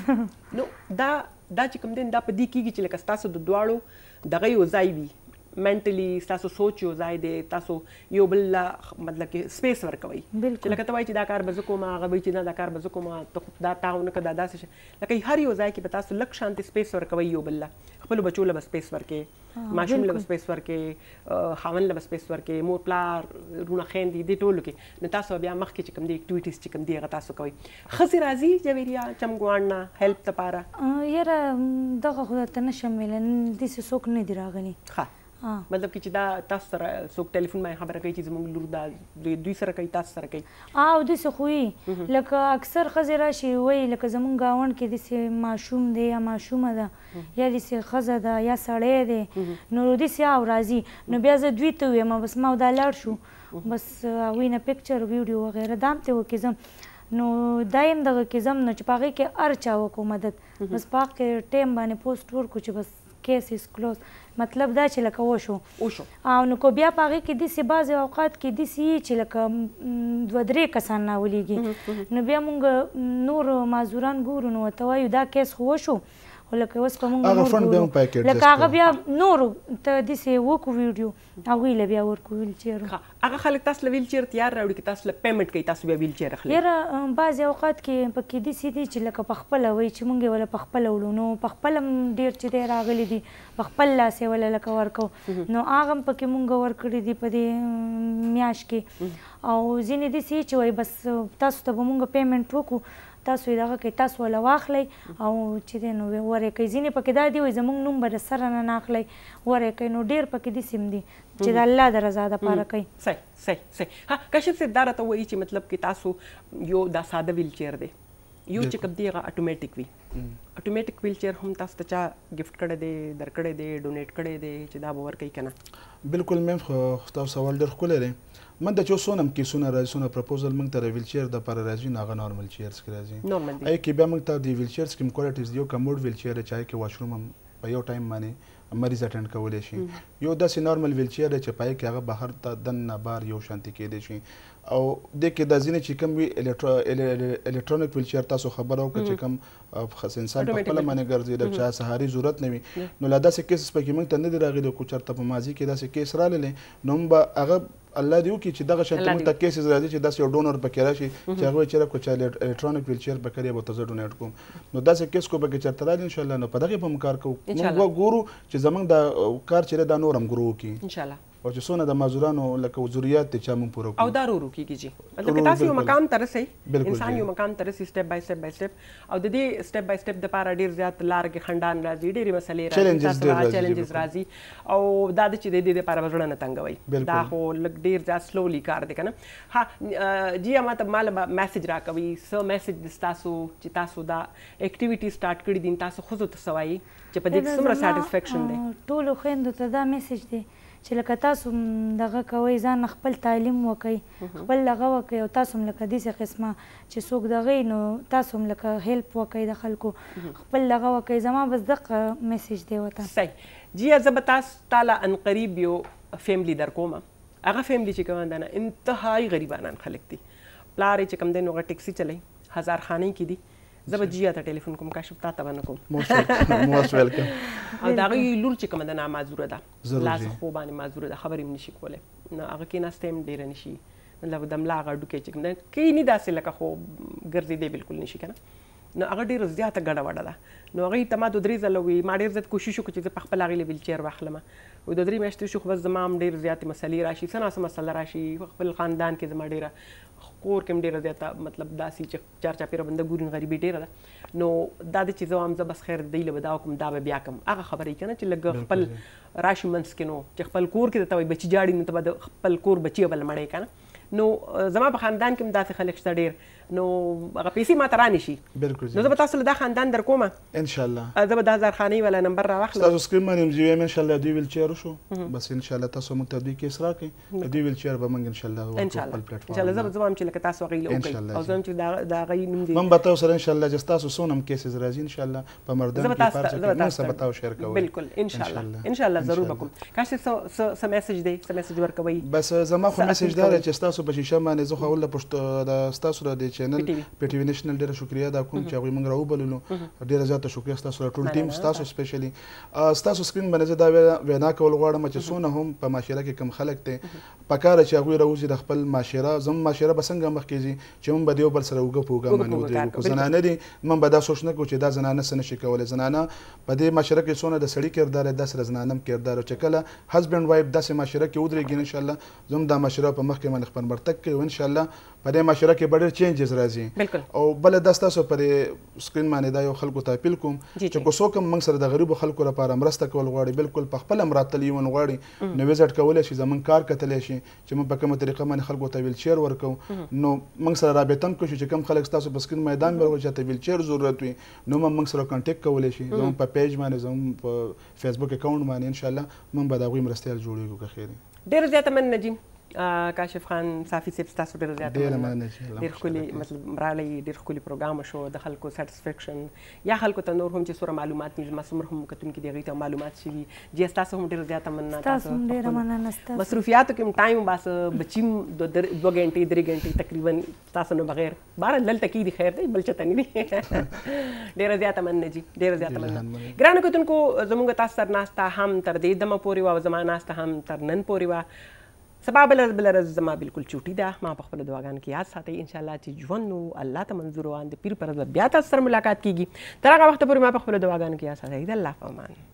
دی نو دا دا چې کوم دی دا په دې کېږي چې لکه ستاسو د دواړو دغه یو ځای وي منټلی ستاسو سوچ یو ځای دی تاسو یو بل مطلب کې سپیس ورکوئ چې لکه ته وایي چې دا کار به زه کوم هغه وایي چې نه دا کار به زه کوم دا تا ونه کړه دا داسې شي لکه هر یو ځای کې به تاسو لږ شانتې سپیس ورکوئ یو بل له خپلو بچو له به سپیس ورکړې ماشوم له به سپیس ورکړې خاوند له به سپیس ورکړې مور پلار رونه خویندې دې ټولو کې نو تاسو بیا مخکې چې کوم دی اکټیویټیز چې کوم دی هغه تاسو کوئ ښځې راځي جویریا چمګوان نه هیلپ دپاره یاره دغه خو درته نشم ویلی داسې څوک نه دي راغلي ښه مطلب کې چې دا تاسو سره څوک ټلیفون باندې خبره کوي چې زموږ لور دا دوی سره کوي تاسو سره کوي او داسې خو وي لکه اکثر ښځې راشي وایي لکه زموږ ګاونډ کې داسې ماشوم دی یا ماشومه ده یا داسې ښځه ده یا سړی دی نو داسې او راځي نو بیا زه دوی ته ویم بس ما دا لاړ شو بس هغوی نه پکچر ویډیو وغیره دا هم ته وکړې ځم نو دا یم دغه کې ځم نو چې په هغې کې هر چا وکړو مدد بس په هغه کې ټایم باندې پوسټ ورکړو چې بس کیس از کلوز مطلب دا چې لکه وشو وشو او نو کو بیا په هغې کې داسې بعضې اوقات کې داسې وي چې لکه دوه درې کسان راولېږي نو بیا مونږ نور معذوران ګورو نو ورته وایو دا کیس خو وشو خو لکه اوس په مونږ لکه هغه بیا نورو ته داسې وکړو ویډیو هغوی له بیا ورکړو ویل چیر هغه خلک تاسو له ویل چیر تیار راوړي که تاسو له پیمنټ کوي تاسو بیا ویل چیر اخلئ یاره بعضې اوقات کې پکې داسې دي چې لکه په خپله وایي چې مونږ یې وله په خپله وړو نو په خپله هم ډېر چې دی راغلي دي په خپل لاس یې وله لکه ورکو نو هغه هم پکې مونږ ورکړي دي په دې میاشت کې او ځینې داسې چې وایي بس تاسو ته به مونږ پیمنټ وکړو تاسو یې دغه کوئ تاسو وله واخلئ او چې دی نو ورې کوئ ځینې پکې دا دي وایي زموږ نوم به د سره نه نه اخلئ ورې کوئ نو ډېر پکې داسې هم دي چې د الله د رضا دپاره کوي صحیح صحیح صحیح ها کشف صاحب دا راته وایي چې مطلب کې تاسو یو دا ساده ویل چیر دی یو چې کوم دی هغه اټومیټیک وي اټومیټیک ویل چیر هم تاسو ته چا ګفټ کړی دی درکړی دی ډونیټ کړی دی چې دا به ورکوي که نه بالکل میم خو تاسو سوال ډېر ښکلی دی من د چې څونه هم کیسونه راځي څونه پرپوزل موږ ته د ویل چیر دپاره راځي نو هغه نارمل چیرز کې راځي نارمل دی هغې کې بیا موږ ته د ویل چیرز کې کوالټیز دي یو کموډ ویل چیر دی چې هغې کې واشروم هم په یو ټایم باندې مریض اټینډ کولی شي یو داسې نارمل ویل چیر دی چې په هغې کې هغه بهر ته دننه بار یو شانتي کیدی شي او دې کې دا ځینې چې کوم وي الکترونیک ویل چیر تاسو خبره وکړه چې کوم انسان په خپله باندې ګرځي د چا سهاري ضرورت نه وي نو لا داسې کیسز پکې موږ ته نه دي راغلي خو چېرته په ماضي کې داسې کیس راغلی نو هم به هغه الله دې وکړي چې دغه شانتې موږ ته کیسز راځي چې داسې یو ډونر پکې راشي چې هغه وایي چېرې کو چې الکترونیک ویل چیر به کړی به ته زه ډونیټ کوم نو داسې کیس کو پکې چېرته راځي انشاءالله نو په دغې به موږ کار کوو موږ ګورو چې زموږ دا کار چې دی دا نور هم ګرو وکړي انشاءالله او چې څونه د معذورانو لکه ضروریات دي چې موږ پوره کړو او دا ورو کېږي جي مطلب که تاسو یو مقام ته رسئ انسان یو مقام ته رسي سټپ بای سټپ بای سټپ او د دې سټپ بای سټپ دپاره ډېر زیات لاره کې خنډان راځي ډېرې مسلې راځي چیلنجز راځي او دا د چې د دې دپاره به زړه نه تنګوئ دا خو لږ ډېر زیات سلولي کار دی که نه ها جي ما ته ماله به میسج راکوي څه میسج د ستاسو چې تاسو دا اکټیویټي سټارټ کړي دي تاسو ښځو ته څه وایي چې په دې کې څومره سیټسفیکشن دی ټولو خویندو ته دا میسج دی چې لکه تاسو دغه کوئ ځان خپل تعلیم وکئ خپل دغه وکئ او تاسو هم لکه داسې قسمه چې څوک دغه نو تاسو هم لکه هیلپ وکئ د خلکو خپل دغه وکئ زما بس دغه میسج دی ورته صحیح جی زه به تاسو تاله ان قریب یو فیملی در کومه هغه فیملی چې کوم ده نه انتهایی غریبانان خلک دي پلار یې چې کوم دی نو هغه ټیکسي چلی هزار خانۍ کې دي زه به جیا ته ټلیفون کوم کاشف تا ته به نه کوم موست ویلکم او د هغې لور چې کومه ده نه معذوره ده لاس خو باندې معذوره ده خبرې هم نشي کولی نو هغه کېناستی هم ډېره نشي مطلب د ملا هغه ډوکی چې کوم ده کیني داسې لکه خو ګرځېدی بالکل نشي که نه نو هغه ډېره زیاته ګډه وډه ده نو هغې ته ما دوه درې ځله ووي ما ډېر زیات کوشش وکړو چې زه په خپل هغې له ویل چیر واخلم و دوه درې میاشتې شو خو بس زما هم ډېر زیاتې مسلې راشي څه ناڅه مسله راشي خپل خاندان کې زما ډېره کور کې هم ډېره زیاته مطلب داسې چې چار چاپېره بنده ګوري غریبي ډېره ده نو دا د چې زه وایم زه بس خیر دی له به دا وکړم دا به بیا کړم هغه خبره یې که نه چې لږ خپل راشي منځ کې نو چې خپل کور کې درته وایي بچي جاړي نو ته به د خپل کور بچي به له مړی که نه نو زما په خاندان کې هم داسې خلک شته ډېر نو هغه پیسې ماته رانشي بالکل نو زه به تاسو له دا خاندان در کومه ان شاء الله زه به دا زرخانۍ والا نمبر راواخلم تاسو سکرین باندې زه وایم ان شاء الله دوی ویل چیر شو بس ان شاء الله تاسو موږ ته دوی کیس راکړئ دوی ویل چیر به موږ ان شاء الله ان شاء الله ان شاء الله زه به زه هم چې لکه تاسو هغې له وکړئ او زه هم چې دا د هغې نوم دې من به تاسو سره ان شاء الله چې تاسو څونه هم کیسز راځي ان شاء الله په مردان کې پارچه کې موږ سره به تاسو شیر کوو بالکل ان شاء الله ان شاء الله ضرور به کوم کاش څه څه میسج دی څه میسج ورکوئ بس زما خو میسج دا دی چې ستاسو په شیشه باندې زه خو اول پښتو د ستاسو د چینل پی ټي وي نېشنل ډېره شکریا دا کوم چې هغوی موږ راوبللو ډېره زیاته شکریا ستاسو د ټول ټیم ستاسو سپیشلی ستاسو سکرین باندې زه دا وینا کول غواړم چې څونه هم په معاشره کې کم خلک دی پکاره چې هغوی راوځي د خپل معاشره زموږ معاشره به څنګه مخکې ځي چې موږ به د یو بل سره اوږه په اوږه باندې ودرېږو زنانه دي موږ به دا سوچ نه کوو چې دا زنانه څه نشي کولی زنانه په دې معاشره کې څونه د سړي کردار دی داسې د زنانه هم کردار چې کله هسبینډ وایف داسې معاشره کې ودرېږي انشاءالله زموږ دا معاشره په مخکې باندې خپل پرمختګ کوي انشاءالله په دې معاشره کې به ډېر چینجز راځي او بله دا ستاسو په دې سکرین باندې دا یو خلکو ته اپیل کوم چې که څوک هم موږ سره د غریبو خلکو لپاره مرسته کول غواړي بالکل په خپله هم راتلی ون غواړي نو ویزټ کولی شي زموږ کار کتلی شي چې موږ په کومه طریقه باندې خلکو ته ویلچیر ورکوو نو موږ سره رابطه هم کوو چې کوم خلک ستاسو په سکرین میدان باندې چې ته ویلچیر ضرورت وي نو موږ سره کانټیکټ کولی شي زموږ په پیج باندې زموږ په فیسبوک اکاونټ باندې انشاءالله موږ به د هغوی مرستیال جوړېږو که خیر ډېره زیاته مننه جي کاشف خان صافي صاحب ستاسو ډېره زیاته مننه ډېر ښکلي مطلب راغلی ډېر ښکلي پروګرام شو د خلکو سیټسفیکشن یا خلکو ته نور هم چې څومره معلومات دي زما څومره هم کتونکي دي هغوی ته معلومات شوي جی ستاسو هم ډېره زیاته مننه تاسو هم ډېره مننه ستاسو مصروفیاتو کې هم ټایم باسه بچي هم دوه ګنټې درې ګنټې تقریبا تاسو نه بغیر بهر دلته کېدي خیر دی بل چېرته نه دي ډېره زیاته مننه جي ډېره زیاته مننه ګرانو کتونکو زموږ تاسو سره ناسته هم تر دې دمه پورې وه او زما ناسته هم تر نن پورې وه سبا بله بله ورځ زما بالکل چوټي ده ما په خپلو دعاګانو کې یاد ساتئ انشاءالله چې ژوند مو الله ته منظور وان د پیر پر ورځ بیا تاسو سره ملاقات کیږي تر هغه وخته پورې ما په خپلو دعاګانو کې یاد ساتئ د الله په امان